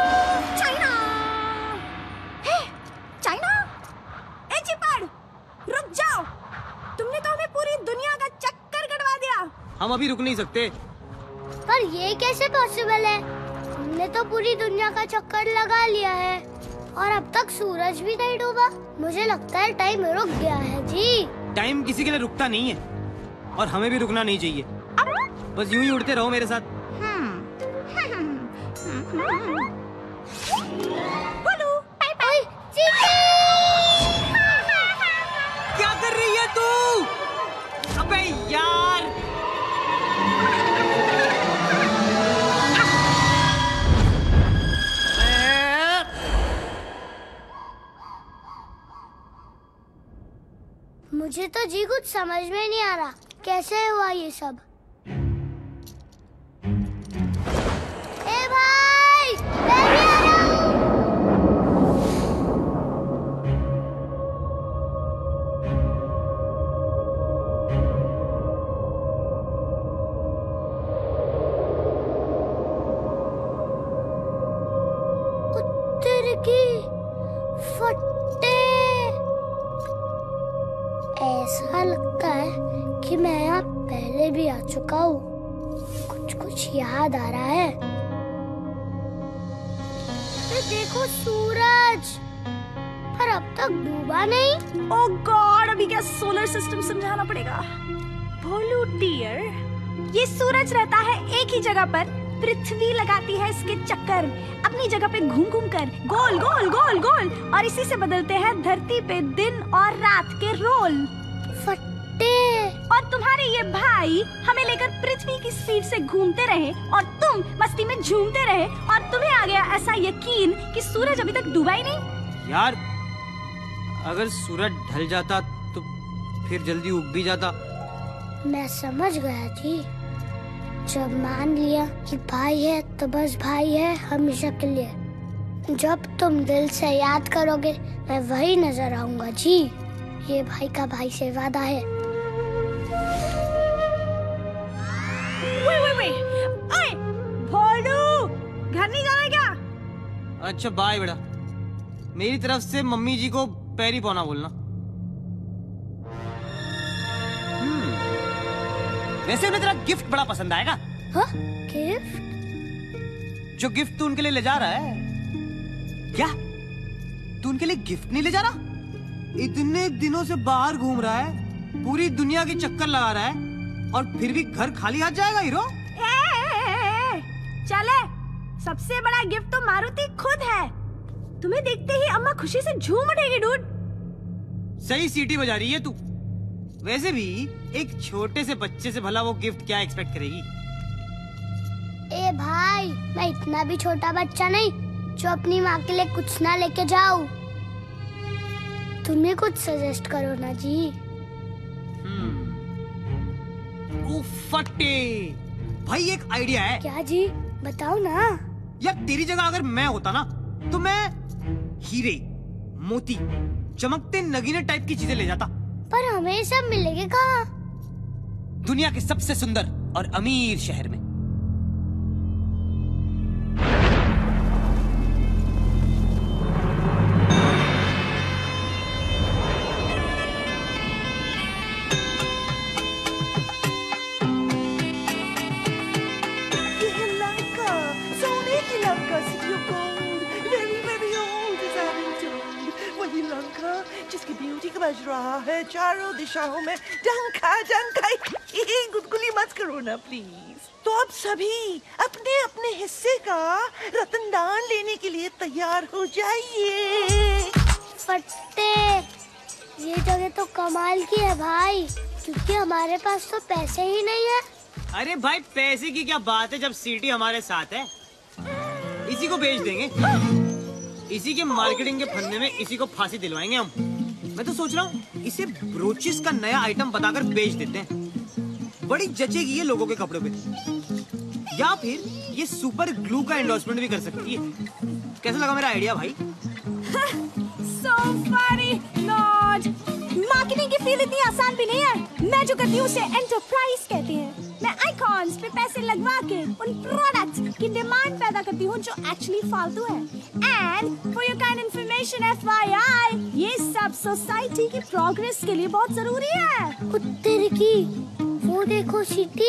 China? ए चिपड़, रुक जाओ। तुमने तो हमें पूरी दुनिया का चक्कर कटवा दिया। हम अभी रुक नहीं सकते। पर ये कैसे पॉसिबल है? हमने तो पूरी दुनिया का चक्कर लगा लिया है और अब तक सूरज भी नहीं डूबा। मुझे लगता है टाइम रुक गया है जी। टाइम किसी के लिए रुकता नहीं है और हमें भी रुकना नहीं चाहिए। बस यूं ही उड़ते रहो मेरे साथ। क्या कर रही है तू? अबे यार, मुझे तो जी कुछ समझ में नहीं आ रहा, कैसे हुआ ये सब। ए भाई, मैं भी आ रहा हूँ। उत्तर की फट्टे। ऐसा लगता है कि मैं यहाँ पहले भी आ चुका हूँ। कुछ याद आ रहा है। देखो सूरज, पर अब तक डूबा नहीं। ओह गॉड, अभी क्या सोलर सिस्टम समझाना पड़ेगा। भोलू डियर, ये सूरज रहता है एक ही जगह पर, पृथ्वी लगाती है इसके चक्कर अपनी जगह पे घूम घूम कर, गोल गोल गोल गोल, और इसी से बदलते हैं धरती पे दिन और रात के रोल। फट्टे। और तुम्हारे ये भाई हमें लेकर पृथ्वी की स्पीड से घूमते रहे और तुम मस्ती में झूमते रहे, और तुम्हें आ गया ऐसा यकीन कि सूरज अभी तक डूबा ही नहीं। यार, अगर सूरज ढल जाता तो फिर जल्दी उग भी जाता। मैं समझ गया जी। जब मान लिया कि भाई है तो बस भाई है हमेशा के लिए। जब तुम दिल से याद करोगे मैं वही नजर आऊंगा जी। ये भाई का भाई से वादा है। ओए, भोलू, घर नहीं जाना क्या? अच्छा बाय बेटा, मेरी तरफ से मम्मी जी को पैरी पौना बोलना। वैसे उन्हें तेरा गिफ्ट बड़ा पसंद आएगा। हाँ? गिफ्ट? जो गिफ्ट तू उनके लिए ले जा रहा है। क्या तू उनके लिए गिफ्ट नहीं ले जा रहा? इतने दिनों से बाहर घूम रहा है, पूरी दुनिया के चक्कर लगा रहा है, और फिर भी घर खाली हाथ जाएगा हीरो? चले, सबसे बड़ा गिफ्ट तो मारुति खुद है। तुम्हें देखते ही अम्मा खुशी से झूम उठेगी डूड। सही सीटी बजा रही है तू। वैसे भी एक छोटे से बच्चे से भला वो गिफ्ट क्या एक्सपेक्ट करेगी? ए भाई, मैं इतना भी छोटा बच्चा नहीं जो अपनी माँ के लिए कुछ ना लेके जाऊं। तुम्हें कुछ सजेस्ट करो ना जी। ओ फट्टे, भाई एक आइडिया है। क्या जी, बताओ ना। यार तेरी जगह अगर मैं होता ना तो मैं हीरे, मोती, चमकते नगीने टाइप की चीजें ले जाता। पर हमें सब मिलेंगे कहाँ? दुनिया के सबसे सुंदर और अमीर शहर में। जिसकी ब्यूटी का बज रहा है चारों दिशाओं में डंका डंका। गुदगुली मत करो ना प्लीज। तो अब सभी अपने अपने हिस्से का रतनदान लेने के लिए तैयार हो जाइए। फट्टे, ये जगह तो कमाल की है भाई, क्योंकि हमारे पास तो पैसे ही नहीं है। अरे भाई पैसे की क्या बात है जब सिटी हमारे साथ है। इसी को बेच देंगे, इसी के मार्केटिंग के फंदे में इसी को फांसी दिलवाएंगे हम। मैं तो सोच रहा हूँ इसे ब्रोचेस का नया आइटम बताकर बेच देते हैं। बड़ी जचेगी ये लोगों के कपड़ों पे। या फिर ये सुपर ग्लू का एंडोर्समेंट भी कर सकती है। कैसा लगा मेरा आइडिया भाई? So funny, Lord. मार्केटिंग की फील्ड इतनी आसान भी नहीं है। मैं जो करती हूँ उसे एंटरप्राइज कहते हैं। मैं आइकॉन्स पे पैसे लगवा के उन प्रोडक्ट्स की डिमांड पैदा करती हूँ जो एक्चुअली फालतू है। And for your kind information FYI, ये सब सोसाइटी की प्रोग्रेस के लिए बहुत जरूरी है। उत्तर की वो देखो सिटी।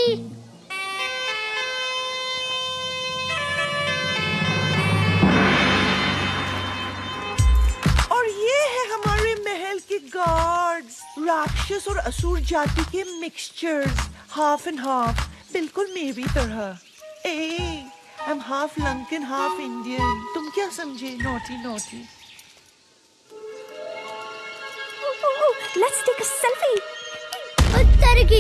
और ये है हमारे महल के गार्ड्स, राक्षस और असुर जाति के मिक्सचर्स, हाफ एंड हाफ, बिल्कुल मेरी तरह। I am half Lankan half Indian. तुम क्या समझे? Naughty naughty. Let's take a selfie. उत्तर की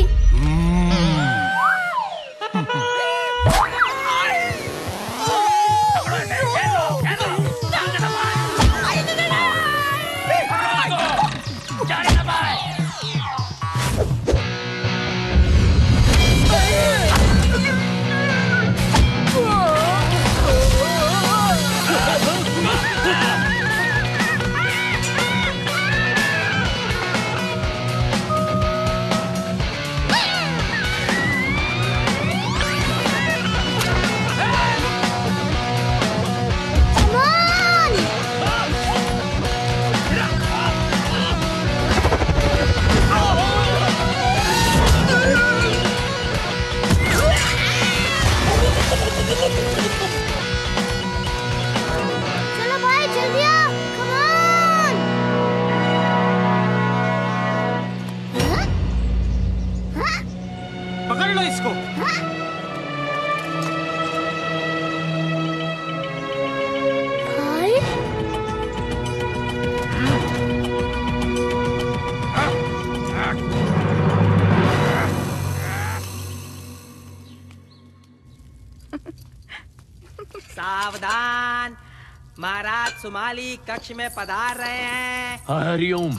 सावधान, महाराज सुमाली कक्ष में पधार रहे हैं। हरिओम।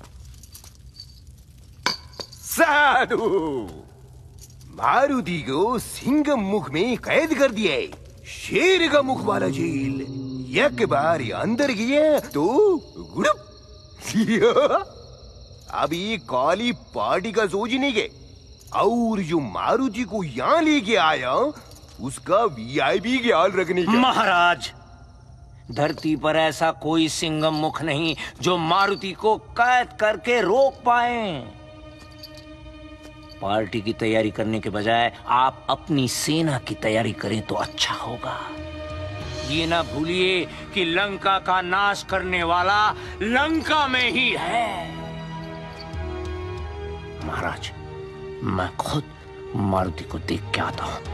साधु, मारुति को सिंह मुख में कैद कर दिया है। शेर का मुख वाला जेल एक बार अंदर गया तो गुड़प। अब ये काली पार्टी का सोचने के, और जो मारुति को यहाँ लेके आया उसका वीआईपी ख्याल रखने का। महाराज, धरती पर ऐसा कोई सिंगम मुख नहीं जो मारुति को कैद करके रोक पाए। पार्टी की तैयारी करने के बजाय आप अपनी सेना की तैयारी करें तो अच्छा होगा। ये ना भूलिए कि लंका का नाश करने वाला लंका में ही है। महाराज, मैं खुद मारुति को देख के आता हूं।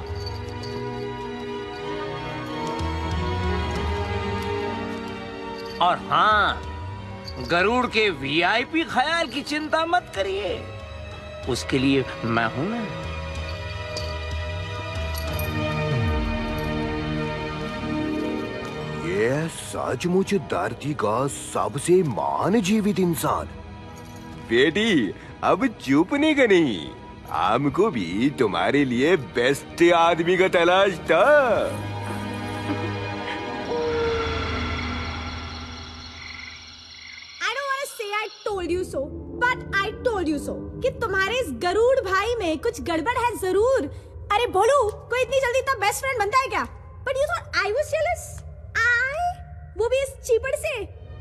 और हाँ, गरुड़ के वीआईपी ख्याल की चिंता मत करिए, उसके लिए मैं हूं ना। ये सचमुच धरती का सबसे महान जीवित इंसान। बेटी, अब चुपने का नहीं, हमको भी तुम्हारे लिए बेस्ट आदमी का तलाश था। I told you so, but I told you so कि तुम्हारे इस गरुड़ भाई में कुछ गड़बड़ है जरूर। अरे बोलू, कोई इतनी जल्दी इतना बेस्ट फ्रेंड बनता है क्या? But you thought I was jealous? वो भी इस चीपड़ से।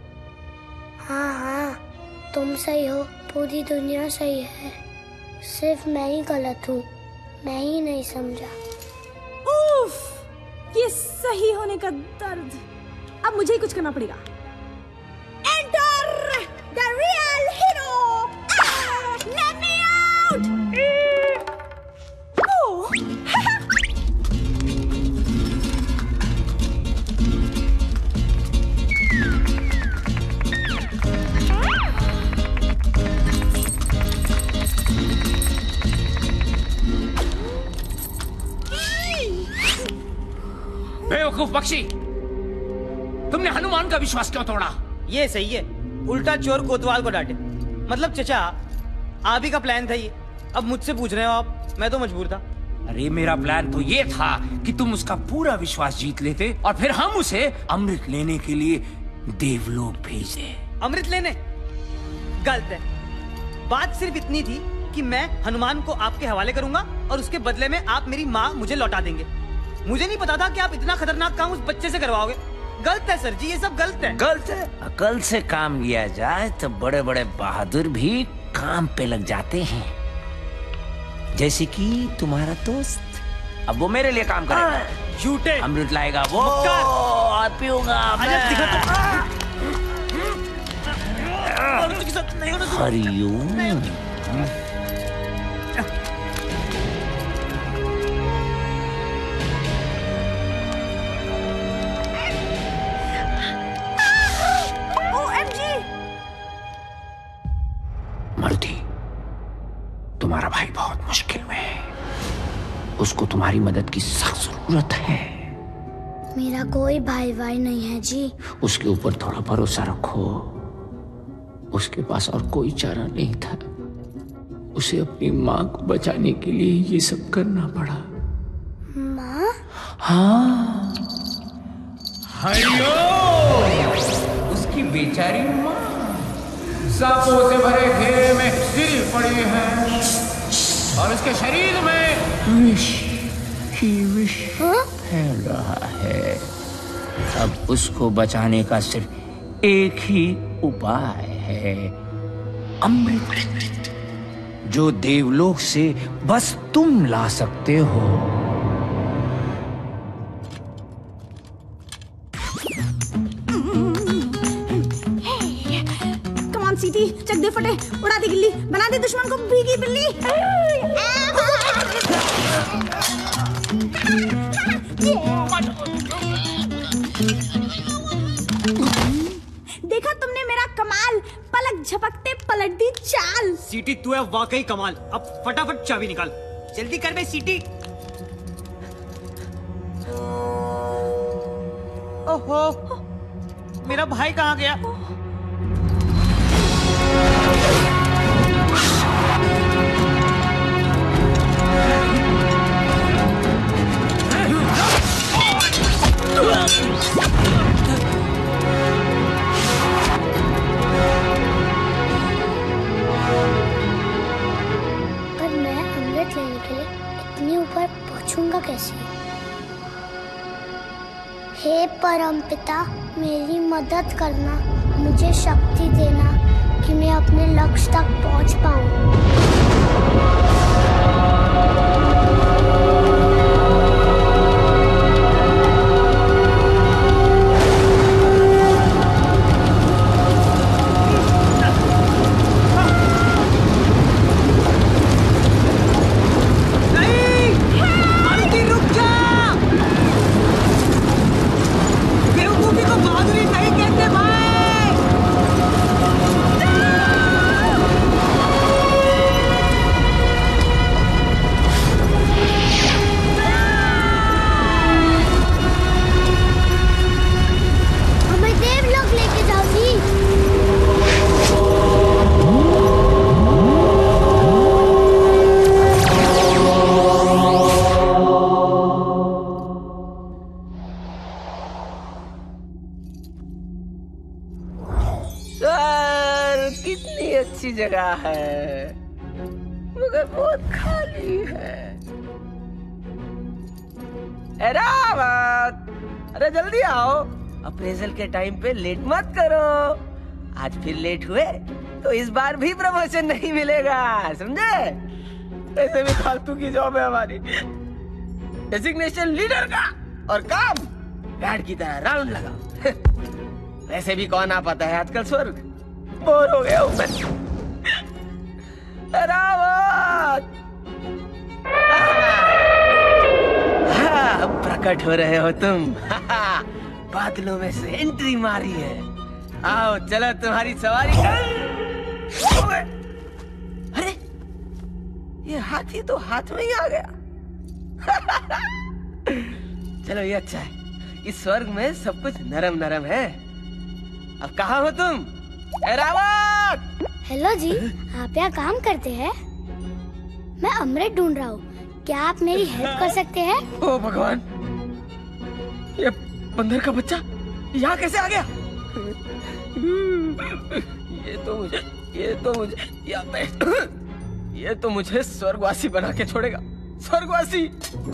हाँ, तुम सही हो, पूरी दुनिया सही है, सिर्फ मैं ही गलत हूँ, मैं ही नहीं समझा। उफ, ये सही होने का दर्द। अब मुझे ही कुछ करना पड़ेगा। Enter the real hero! Let me out! Oh! बेवकूफ पक्षी, तुमने हनुमान का विश्वास क्यों तोड़ा? ये सही है, उल्टा चोर कोतवाल को डांटे। मतलब चचा, आप ही का प्लान था ये, अब मुझसे पूछ रहे हो आप? मैं तो मजबूर था। अरे मेरा प्लान तो ये था कि तुम उसका पूरा विश्वास जीत लेते और फिर हम उसे अमृत लेने के लिए देवलोक भेजे। अमृत लेने? गलत है। बात सिर्फ इतनी थी कि मैं हनुमान को आपके हवाले करूंगा और उसके बदले में आप मेरी माँ मुझे लौटा देंगे। मुझे नहीं पता था कि आप इतना खतरनाक काम उस बच्चे से करवाओगे। गलत है सर जी, ये सब गलत है। गलत है? अकल से काम लिया जाए तो बड़े बड़े बहादुर भी काम पे लग जाते हैं, जैसे कि तुम्हारा दोस्त। अब वो मेरे लिए काम करेगा, झूठे अमृत लाएगा वो और पीऊंगा मैं। हरिओम। मारुति, तुम्हारा भाई बहुत मुश्किल में है, उसको तुम्हारी मदद की सख्त जरूरत है। मेरा कोई भाई भाई नहीं है जी। उसके ऊपर थोड़ा भरोसा रखो, उसके पास और कोई चारा नहीं था, उसे अपनी माँ को बचाने के लिए ये सब करना पड़ा। माँ? हाँ, हरिओम। उसकी बेचारी माँ सांपों से भरे घेरे में गिरी पड़ी है और उसके शरीर में विष ही विष फैल रहा है। अब उसको बचाने का सिर्फ एक ही उपाय है, अमृत, जो देवलोक से बस तुम ला सकते हो। सीटी, चक दे फटे, उड़ा दे गिल्ली, बना दे दुश्मन को भीगी बिल्ली। देखा तुमने मेरा कमाल, पलक झपकते पलट दी चाल। सीटी, तू है वाकई कमाल। अब फटाफट चाबी निकाल, जल्दी कर बे सीटी। ओहो, मेरा भाई कहाँ गया? पर मैं अमृत लेने के लिए इतनी ऊपर पहुंचूंगा कैसे? हे परमपिता, मेरी मदद करना, मुझे शक्ति देना कि मैं अपने लक्ष्य तक पहुंच पाऊं। जगह है मगर बहुत खाली है। रावत, अरे जल्दी आओ, अप्रेजल के टाइम पे लेट मत करो। आज फिर लेट हुए तो इस बार भी प्रमोशन नहीं मिलेगा, समझे? ऐसे भी फालतू की जॉब है हमारी, डेजिग्नेशन लीडर का, और काम गार्ड की तरह राउंड लगाओ। वैसे भी कौन आ पाता है आजकल स्वर्ग, बोर हो गया हूं मैं। रावत, हाँ, प्रकट हो रहे हो तुम। बादलों में से एंट्री मारी है। आओ चलो तुम्हारी सवारी कर। अरे ये हाथी तो हाथ में ही आ गया। चलो ये अच्छा है, इस स्वर्ग में सब कुछ नरम नरम है। अब कहाँ हो तुम? रावत! हेलो जी, आप यहाँ काम करते हैं? मैं अमृत ढूंढ रहा हूँ, क्या आप मेरी हेल्प कर सकते हैं? ओ भगवान, ये बंदर का बच्चा यहाँ कैसे आ गया? ये तो मुझे स्वर्गवासी बना के छोड़ेगा। स्वर्गवासी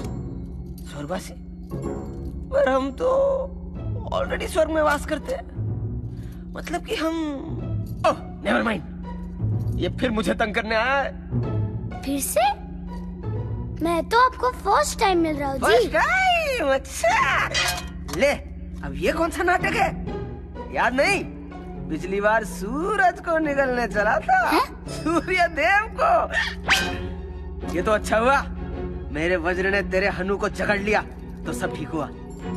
पर हम तो ऑलरेडी स्वर्ग में वास करते हैं। मतलब कि हम नेवर माइंड, ये फिर मुझे तंग करने आया है। फिर से? मैं तो आपको फर्स्ट टाइम मिल रहा हूँ जी। First time? अच्छा ले, अब ये कौन सा नाटक है? याद नहीं, पिछली बार सूरज को निगलने चला था, सूर्य देव को। ये तो अच्छा हुआ मेरे वज्र ने तेरे हनु को जकड़ लिया, तो सब ठीक हुआ।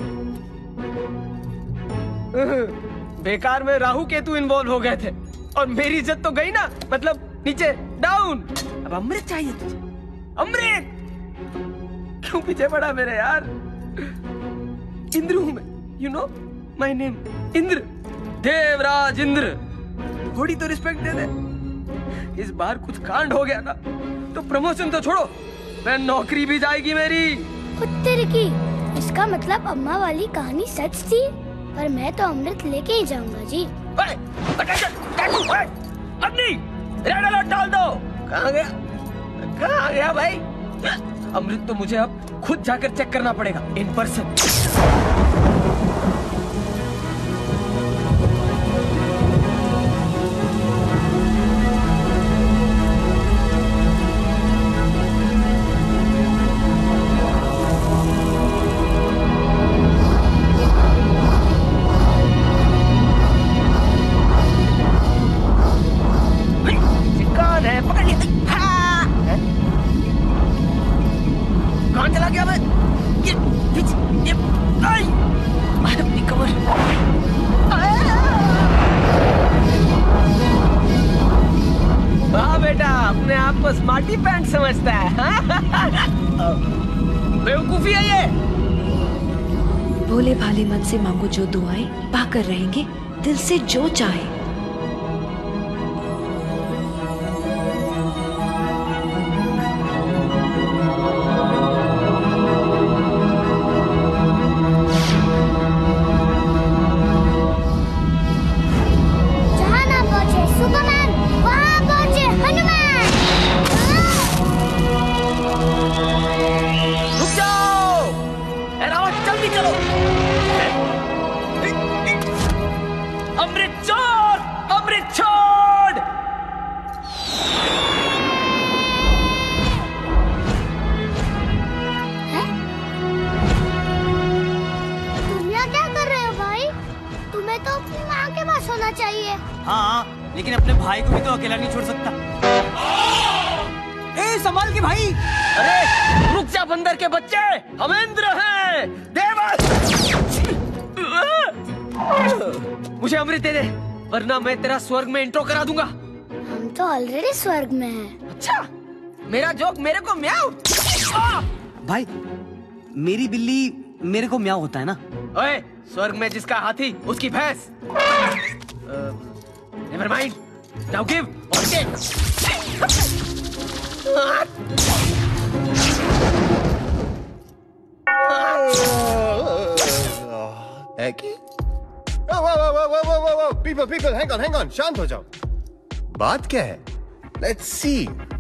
बेकार में राहु केतु इन्वॉल्व हो गए थे और मेरी इज्जत तो गई ना, मतलब नीचे डाउन। अब अमृत चाहिए तुझे, अमृत। क्यों पीछे पड़ा मेरे यार? इंद्र हूं मैं, you know my name Indra, Devraj Indra. थोड़ी तो रिस्पेक्ट दे दे। इस बार कुछ कांड हो गया ना तो प्रमोशन तो छोड़ो, मैं नौकरी भी जाएगी मेरी। कुत्ते की, इसका मतलब अम्मा वाली कहानी सच थी, पर मैं तो अमृत लेके ही जाऊंगा जी। अग्नि, रेड अलर्ट डाल दो। कहाँ गया भाई? अमृत तो मुझे अब खुद जाकर चेक करना पड़ेगा इन पर्सन। स्मार्टी पैंट समझता है। बेवकूफी है ये। भोले भाले मन से मांगो जो दुआएं, पाकर रहेंगे दिल से जो चाहे। हाँ, लेकिन अपने भाई को भी तो अकेला नहीं छोड़ सकता। ए, संभाल के भाई। अरे रुक जा बंदर के बच्चे, हम इंद्र हैं, देवल। मुझे अमृत दे दे, वरना मैं तेरा स्वर्ग में इंट्रो करा दूंगा। हम तो ऑलरेडी स्वर्ग में हैं। अच्छा, मेरा जोक मेरे को म्याऊ। भाई, मेरी बिल्ली मेरे को म्याऊ होता है ना। ओए, स्वर्ग में जिसका हाथी उसकी भैंस। Never mind. Now give or take. Eki? Whoa. People, hang on. शांत हो जाओ। बात क्या है? Let's see.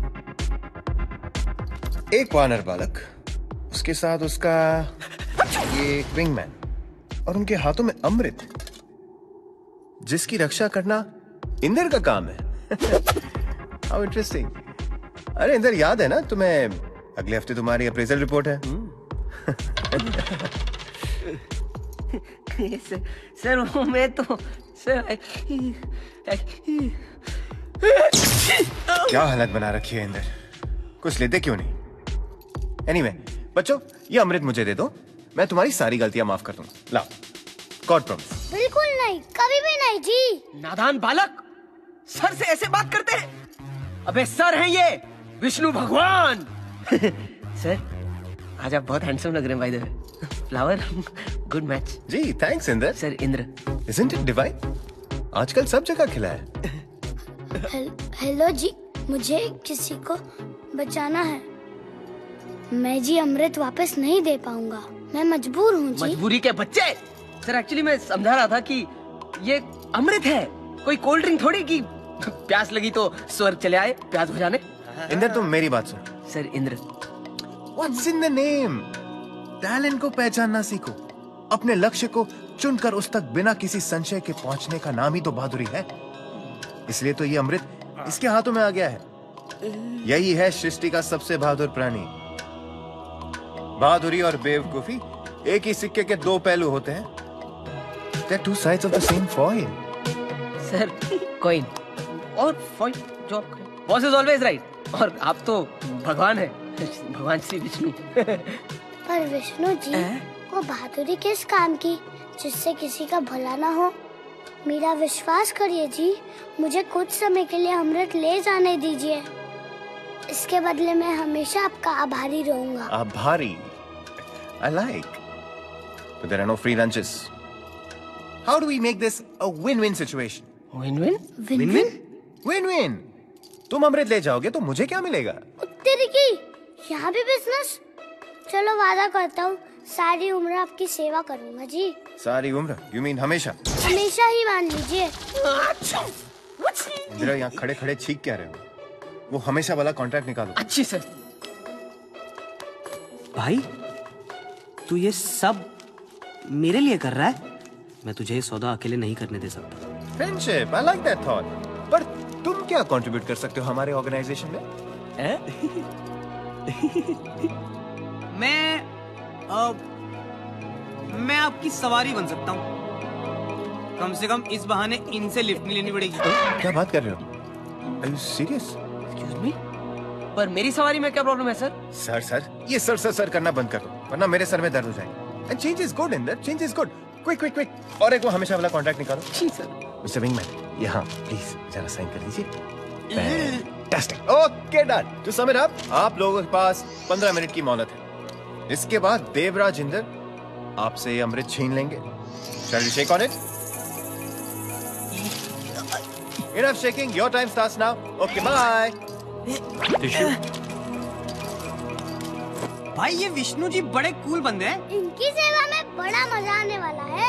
एक वानर बालक, उसके साथ उसका ये विंगमैन, और उनके हाथों में अमृत, जिसकी रक्षा करना इंदर का काम है। How interesting. अरे इंदर, याद है ना तुम्हें, अगले हफ्ते तुम्हारी अप्रेजल रिपोर्ट है। सर वो मैं तो सर क्या हालत बना रखी है इंदर, कुछ लेते क्यों नहीं? एनीवे, बच्चों ये अमृत मुझे दे दो, मैं तुम्हारी सारी गलतियां माफ कर दूंगा। लाओ, गॉड प्रॉमिस। बिल्कुल नहीं, कभी भी नहीं जी। नादान बालक, सर से ऐसे बात करते हैं? अबे सर हैं ये विष्णु भगवान। सर आज आप बहुत हैंडसम लग रहे हैं, by the way. Flower, good match. जी thanks Inder. Sir Indra. Isn't it divine? आजकल सब जगह खिला है। हेलो जी, मुझे किसी को बचाना है। मैं जी अमृत वापस नहीं दे पाऊंगा, मैं मजबूर हूँ जी। मजबूरी के बच्चे। सर एक्चुअली मैं समझा रहा था कि ये अमृत है, कोई कोल्ड ड्रिंक थोड़ी कि प्यास लगी तो स्वर्ग चले आए प्यास बुझाने। इंदर तुम मेरी बात सुन। Sir Indra. What's in the name? Talent को पहचानना सीखो, अपने लक्ष्य को चुनकर उस तक बिना किसी संशय के पहुंचने का नाम ही तो बहादुरी है। इसलिए तो ये अमृत इसके हाथों में आ गया है। यही है सृष्टि का सबसे बहादुर प्राणी। बहादुरी और बेवकूफी एक ही सिक्के के दो पहलू होते हैं। They're two sides of the same coin. Sir coin और फॉइन, जो बॉस इज ऑलवेज राइट। और आप तो भगवान है, भगवान श्री विष्णु। पर विष्णु जी, वो बहादुरी किस काम की जिससे किसी का भला ना हो? मेरा विश्वास करिए जी, मुझे कुछ समय के लिए अमृत ले जाने दीजिए। इसके बदले मैं हमेशा आपका आभारी रहूंगा। आभारी? I like. But there are no free lunches. How do we make this a win-win situation? Win-win? Win-win? Win-win. तुम अमृत ले जाओगे तो मुझे क्या मिलेगा? तेरी की यहाँ भी बिजनेस? चलो वादा करता हूँ, सारी उम्र आपकी सेवा करूँगा जी। सारी उम्र? You mean हमेशा? हमेशा ही मान लीजिए। इंदिरा, यहाँ खड़े खड़े छींक क्या रहे हो? वो हमेशा वाला कॉन्ट्रैक्ट निकालो। अच्छी सर। भाई तू ये सब मेरे लिए कर रहा है? मैं तुझे ये सौदा अकेले नहीं करने दे सकता। Friendship, I like that thought. पर तुम क्या कंट्रीब्यूट कर सकते हो हमारे ऑर्गेनाइजेशन में? मैं आपकी सवारी बन सकता हूँ। कम से कम इस बहाने इनसे लिफ्ट नहीं लेनी पड़ेगी। क्या बात कर रहे हो? Are you serious? Excuse me? पर मेरी सवारी में क्या प्रॉब्लम है सर? सर ये सर करना बंद कर दो, वरना मेरे सर में दर्द हो जाएगा। And change is good, Inder. Change is good. Quick. और एक वो हमेशा वाला कॉन्ट्रैक्ट निकालो। जी सर। मिस्टर विंगमैन, यहाँ प्लीज जरा साइन कर लीजिए। Fantastic. Okay done. To sum it up, आप लोगों के पास 15 मिनट की मोहलत है। इसके बाद देवराज इंदर आपसे ये अमृत छीन लेंगे। Shall we shake on it? Enough shaking. Your time starts now. Okay, bye. Tissue. भाई ये विष्णु जी बड़े कूल बंदे हैं। इनकी सेवा में बड़ा मजा आने वाला है।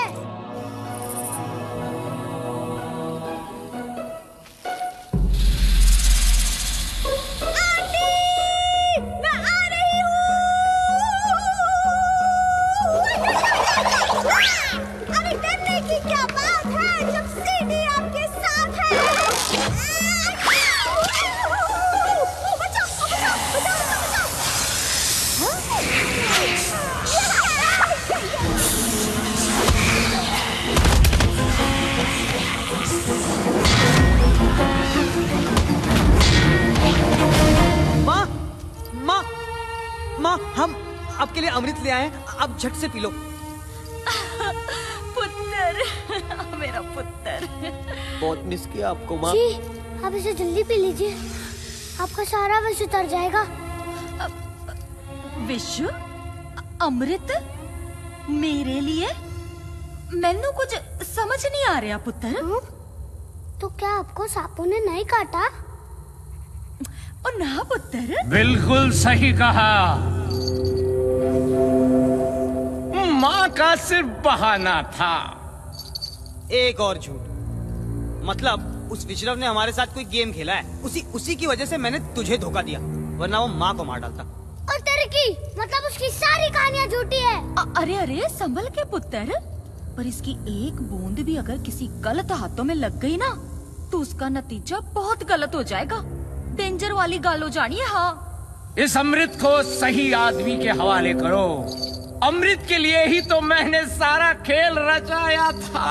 आंटी, मैं आ रही हूँ। अरे डरने की क्या बात है जब सीडी आपके साथ है। माँ, हम आपके लिए अमृत ले आए हैं, आप झट से पी लो। पुत्र, मेरा पुत्र। बहुत मिस किया आपको माँ। जी, आप इसे जल्दी पी लीजिए, आपका सारा विष उतर जाएगा। विष? अमृत? मेरे लिए? मैंने कुछ समझ नहीं आ रहा पुत्र। तो क्या आपको सांपों ने नहीं काटा? और ना पुत्र। बिल्कुल सही कहा। माँ का सिर्फ बहाना था। एक और झूठ। मतलब उस विश्रव ने हमारे साथ कोई गेम खेला है, उसी की वजह से मैंने तुझे धोखा दिया, वरना वो माँ को मार डालता। और तेरे की मतलब उसकी सारी कहानियाँ झूठी है। अरे अरे संभल के पुत्र, पर इसकी एक बूंद भी अगर किसी गलत हाथों में लग गई ना तो उसका नतीजा बहुत गलत हो जाएगा। डेंजर वाली गाल हो जानी है। हाँ, इस अमृत को सही आदमी के हवाले करो। अमृत के लिए ही तो मैंने सारा खेल रचाया था।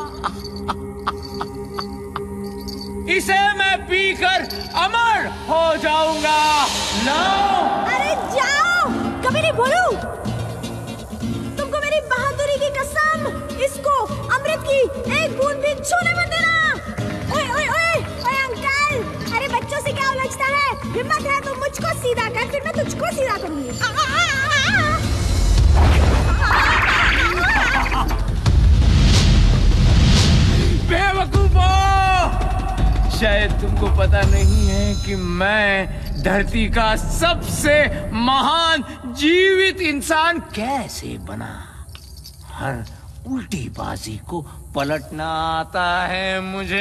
इसे मैं पीकर अमर हो जाऊंगा। लो। अरे जाओ, कभी नहीं बोलू। तुमको मेरी बहादुरी की कसम, इसको अमृत की एक बूंद भी छूने मत देना। ओए ओए ओए ओए अंकल, अरे बच्चों से क्या उलझता है? हिम्मत है तो मुझको सीधा कर, फिर मैं तुझको सीधा करूंगी। बेवकूफो! शायद तुमको पता नहीं है कि मैं धरती का सबसे महान जीवित इंसान कैसे बना। हर उल्टी बाजी को पलटना आता है मुझे।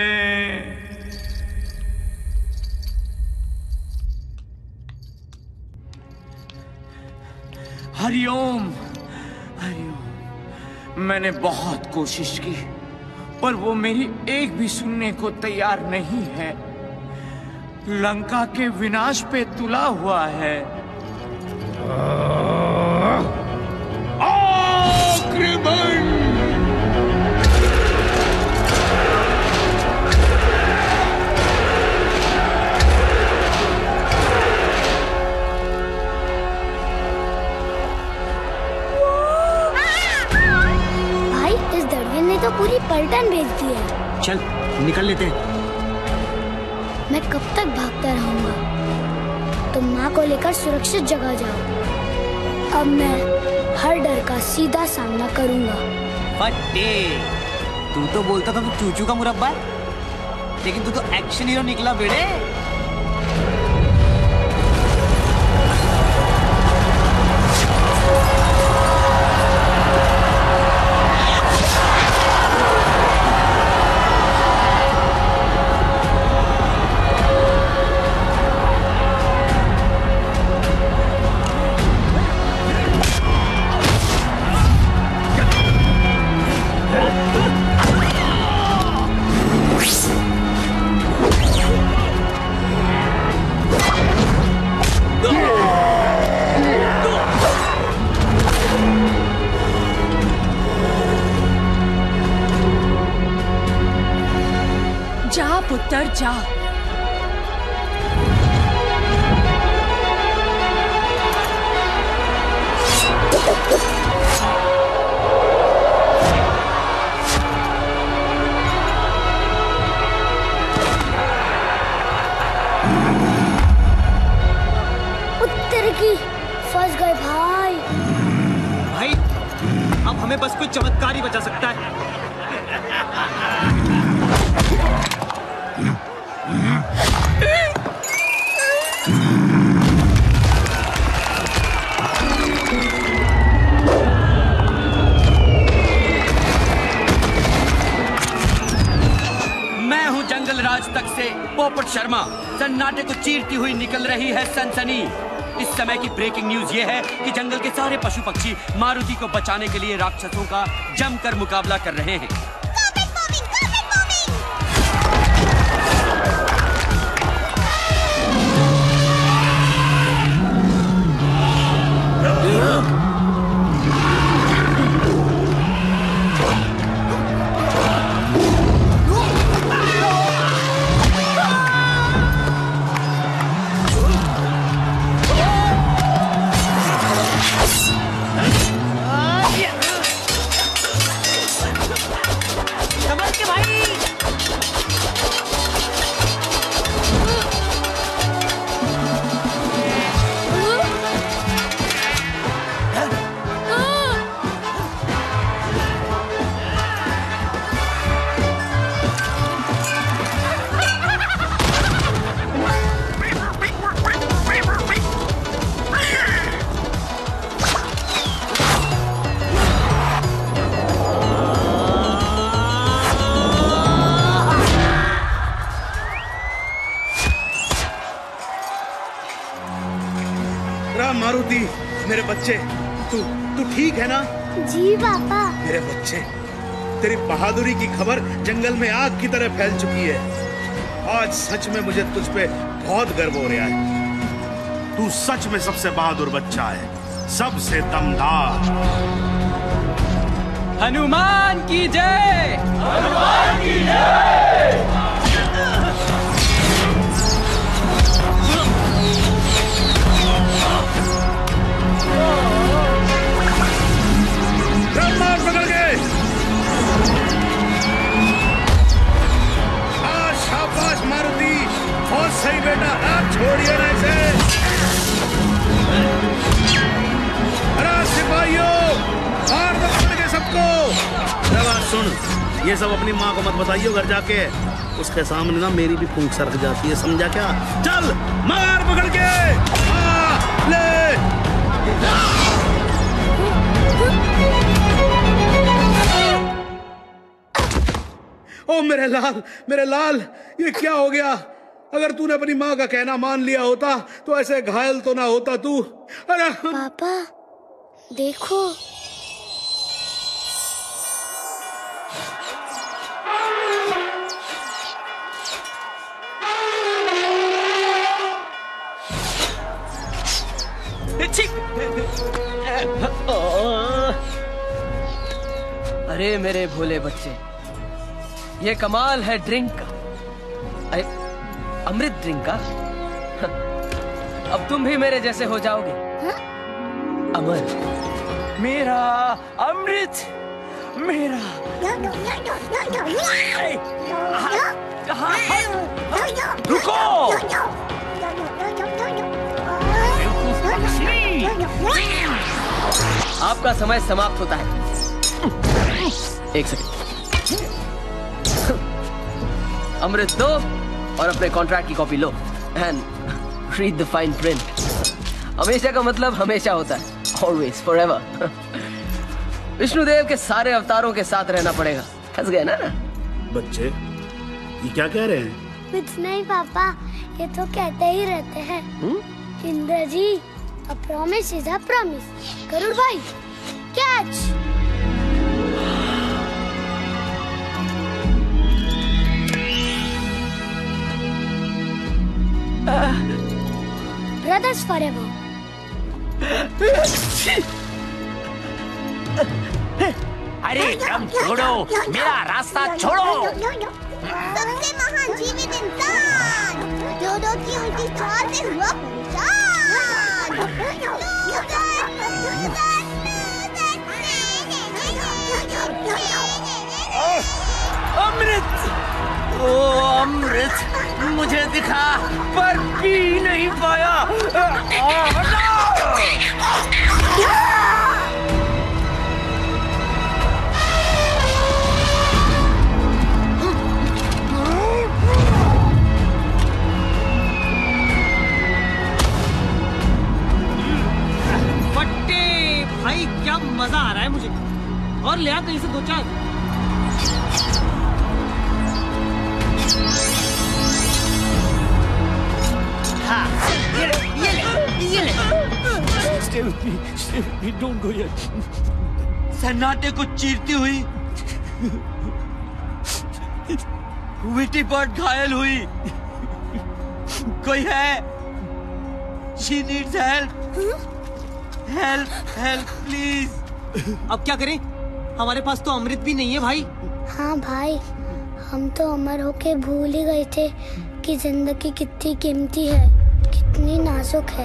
हरिओम, हरिओम। मैंने बहुत कोशिश की पर वो मेरी एक भी सुनने को तैयार नहीं है। लंका के विनाश पे तुला हुआ है। आक्रमण! भाई इस दड़ियन ने तो पूरी पलटन भेज दी है। चल निकल लेते हैं। मैं कब तक भागता रहूंगा? तुम माँ को लेकर सुरक्षित जगह जाओ। अब मैं हर डर का सीधा सामना करूंगा। फटे, तू तो बोलता था तू चूचू का मुरब्बा है, लेकिन तू तो एक्शन हीरो निकला बेटे। जा पुत्र जा। उत्तर की फंस गए भाई। भाई हमें बस कोई चमत्कार ही बचा सकता है। मैं हूं जंगल राज तक से पोपट शर्मा। सन्नाटे को चीरती हुई निकल रही है सनसनी। इस समय की ब्रेकिंग न्यूज ये है कि जंगल के सारे पशु पक्षी मारुति को बचाने के लिए राक्षसों का जमकर मुकाबला कर रहे हैं। मारुति, मेरे बच्चे, तू ठीक है ना? जी पापा। मेरे बच्चे, तेरी बहादुरी की खबर जंगल में आग की तरह फैल चुकी है। आज सच में मुझे तुझ पे बहुत गर्व हो रहा है। तू सच में सबसे बहादुर बच्चा है, सबसे दमदार। हनुमान की जय! हनुमान की जय! पकड़ के शाबाश मारुति, बहुत सही बेटा। आप छोड़िए ना इसे। अरे सिपाहियों, मार दो पकड़ के सबको। बात सुन, ये सब अपनी माँ को मत बताइए घर जाके। उसके सामने ना मेरी भी फूंक सरक जाती है, समझा क्या? चल मार पकड़ के। ले ओ मेरे लाल, मेरे लाल, ये क्या हो गया? अगर तूने अपनी माँ का कहना मान लिया होता तो ऐसे घायल तो ना होता तू। अरे पापा देखो, अरे मेरे भोले बच्चे, ये कमाल है ड्रिंक का। अरे अमृत ड्रिंक का। अब तुम भी मेरे जैसे हो जाओगे। अमर, मेरा अमृत, मेरा रुको। आपका समय समाप्त होता है। एक सेकंड, अमृत दो और अपने कॉन्ट्रैक्ट की कॉपी लो and read the fine print. हमेशा का मतलब हमेशा होता है, ऑलवेज, फॉरएवर। विष्णुदेव के सारे अवतारों के साथ रहना पड़ेगा। फंस गए ना? बच्चे ये क्या कह रहे हैं? कुछ नहीं पापा, ये तो कहते ही रहते हैं। इंद्र जी, a promise is a promise। Garuda भाई, कैच। Brothers forever। अरे दम छोड़ो, मेरा रास्ता छोड़ो। सबसे महान जीवित इंसान, डोडो की उनकी चाल से हुआ परेशान। अमृत, ओ अमृत, मुझे दिखा पर पी नहीं पाया। चल। हाँ, ये ले। Stay with me, don't go yet. सन्नाटे को चीरती हुई विटी पॉट घायल हुई। कोई है? She needs help. Help, please. अब क्या करें? हमारे पास तो अमृत भी नहीं है भाई। हाँ भाई, हम तो अमर होके भूल ही गए थे कि जिंदगी कितनी कीमती है, कितनी नाजुक है।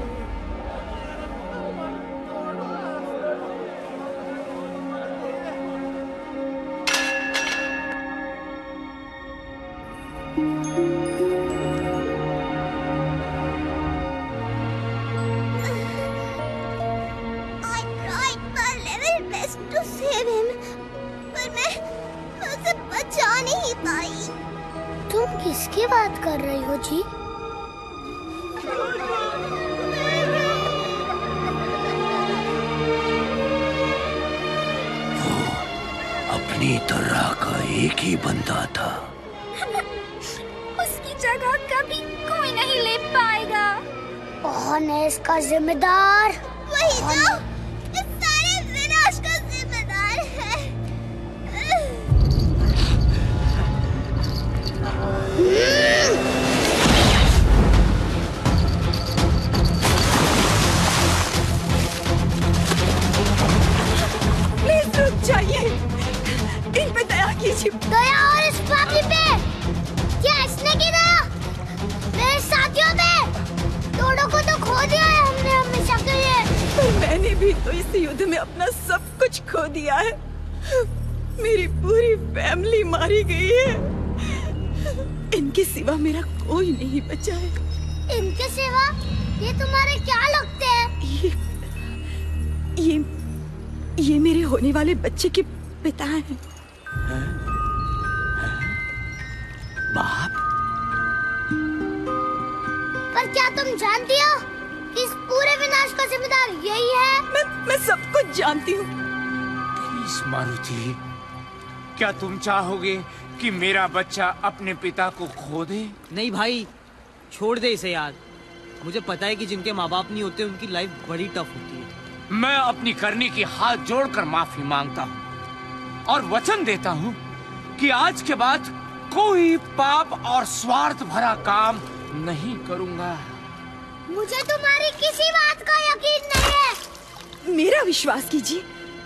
तुम किसकी बात कर रही हो जी? वो अपनी तरह का एक ही बंदा था। उसकी जगह कभी कोई नहीं ले पाएगा। कौन है इसका जिम्मेदार? वही जो इस सारे विनाश का जिम्मेदार है। प्लीज रुक जाइए, इन पे दया कीजिए। दया और इस फैमिली पे? क्या इसने की दया? मेरे साथियों पे? दोनों को तो खो दिया है हमने हमेशा के लिए। पर मैंने भी तो इस युद्ध में अपना सब कुछ खो दिया है। मेरी पूरी फैमिली मारी गई है। इनके सिवा मेरा कोई नहीं बचा है। इनके सिवा? ये तुम्हारे क्या लगते हैं? ये मेरे होने वाले बच्चे के पिता हैं। बाप? पर क्या तुम जानती हो कि इस पूरे विनाश का जिम्मेदार यही है? मैं सब कुछ जानती हूँ। प्लीज मारुति, क्या तुम चाहोगे कि मेरा बच्चा अपने पिता को खो दे? नहीं भाई, छोड़ दे इसे यार। मुझे पता है कि जिनके माँ बाप नहीं होते उनकी लाइफ बड़ी टफ होती है। मैं अपनी करनी की हाथ जोड़कर माफी मांगता हूँ और वचन देता हूँ कि आज के बाद कोई पाप और स्वार्थ भरा काम नहीं करूँगा। मुझे तुम्हारी किसी बात का यकीन नहीं है। मेरा विश्वास कीजिए,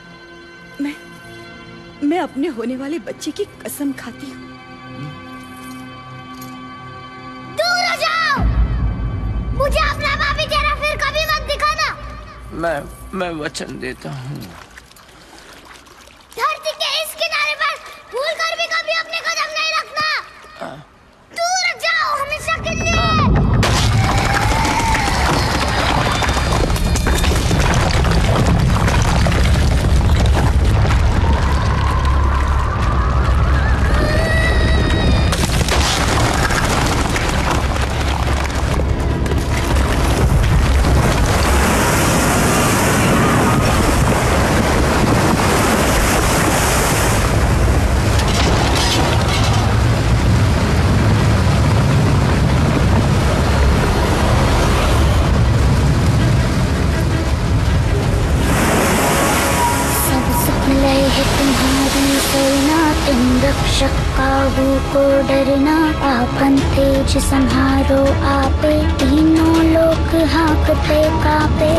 मैं अपने होने वाले बच्चे की कसम खाती हूँ। दूर हो जाओ! मुझे अपना भाभी चेहरा फिर कभी मत दिखाना। मैं वचन देता हूँ। धरती के इस किनारे पर भूल कर भी कभी अपने कदम नहीं रखना। दूर जाओ हमेशा के लिए। रक्षक काहू को डरना, आपन तेज संहारो आपे, तीनों लोग हाँकते कापे।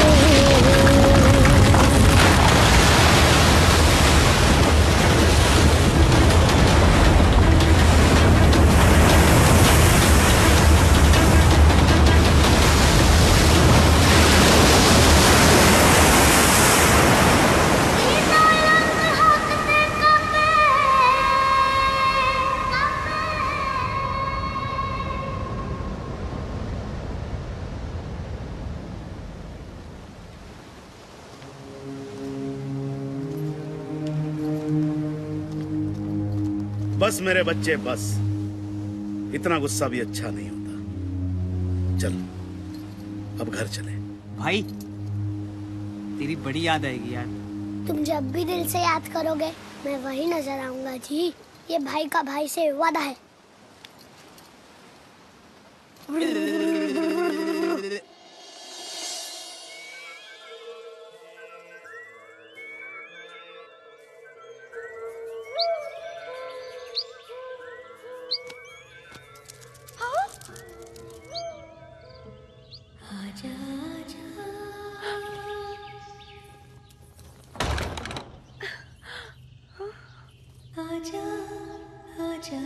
बस मेरे बच्चे बस, इतना गुस्सा भी अच्छा नहीं होता। चल अब घर चले। भाई तेरी बड़ी याद आएगी यार। तुम जब भी दिल से याद करोगे मैं वही नजर आऊंगा जी। ये भाई का भाई से वादा है। आजा आजा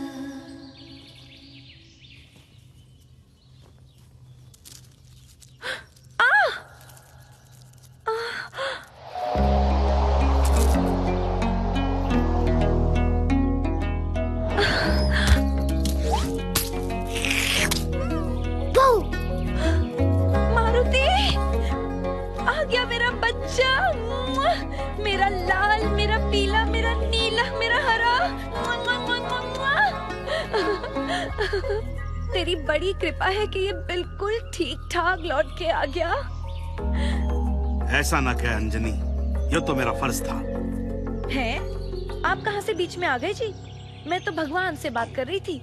मारुति, आ गया मेरा बच्चा, मेरा लाल, मेरा पीला, मेरा नीला, मेरा हरा। तेरी बड़ी कृपा है कि ये बिल्कुल ठीक ठाक लौट के आ गया। ऐसा ना कह अंजनी, ये तो मेरा फर्ज था। है? आप कहाँ से बीच में आ गए जी? मैं तो भगवान से बात कर रही थी।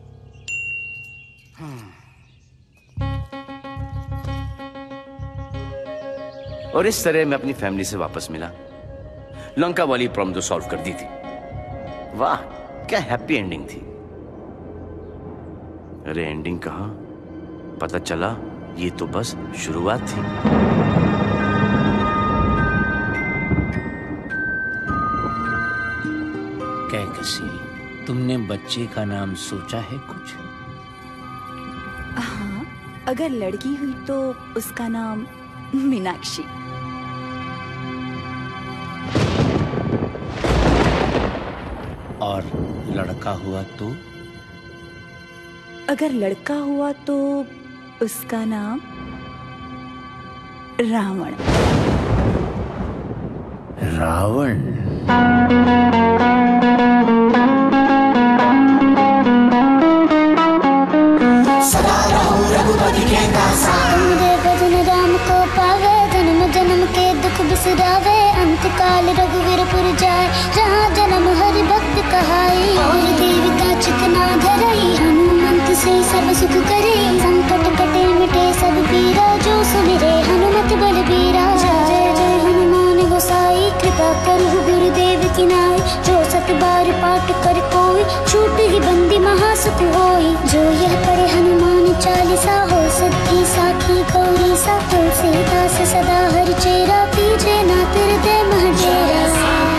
और इस तरह मैं अपनी फैमिली से वापस मिला। लंका वाली प्रॉब्लम तो सॉल्व कर दी थी। वाह, क्या हैप्पी एंडिंग थी। अरे एंडिंग कहाँ, पता चला ये तो बस शुरुआत थी। कैकसी, तुमने बच्चे का नाम सोचा है कुछ? हाँ, अगर लड़की हुई तो उसका नाम मीनाक्षी। और लड़का हुआ तो? अगर लड़का हुआ तो उसका नाम रावण। रावण? सदा रहो रघुपति के दासा। तुमरे भजन राम को पावे, जन्म जन्म के दुख बिसरावे। अंत काल रघुवीरपुर जाए, जहाँ जन्म हरि भक्त कहाई। और देवता चितना धरई, हनुमंत से सब सुख करे। संकट कटे मिटे सब पीरा, जो सुमिरे हनुमत बलबीरा। जय जय हनुमान गोसाई, कृपा करहु गुरुदेव की नाई। जो सत बार पाठ कर कोई, छूट ही बंदी महासुख होई। जो यह पढ़े हनुमान चालीसा, हो सिद्धि साखी गौरी सा। तुलसीदास सदा हरिचेरा, तीजे ना हृदय महडेरा।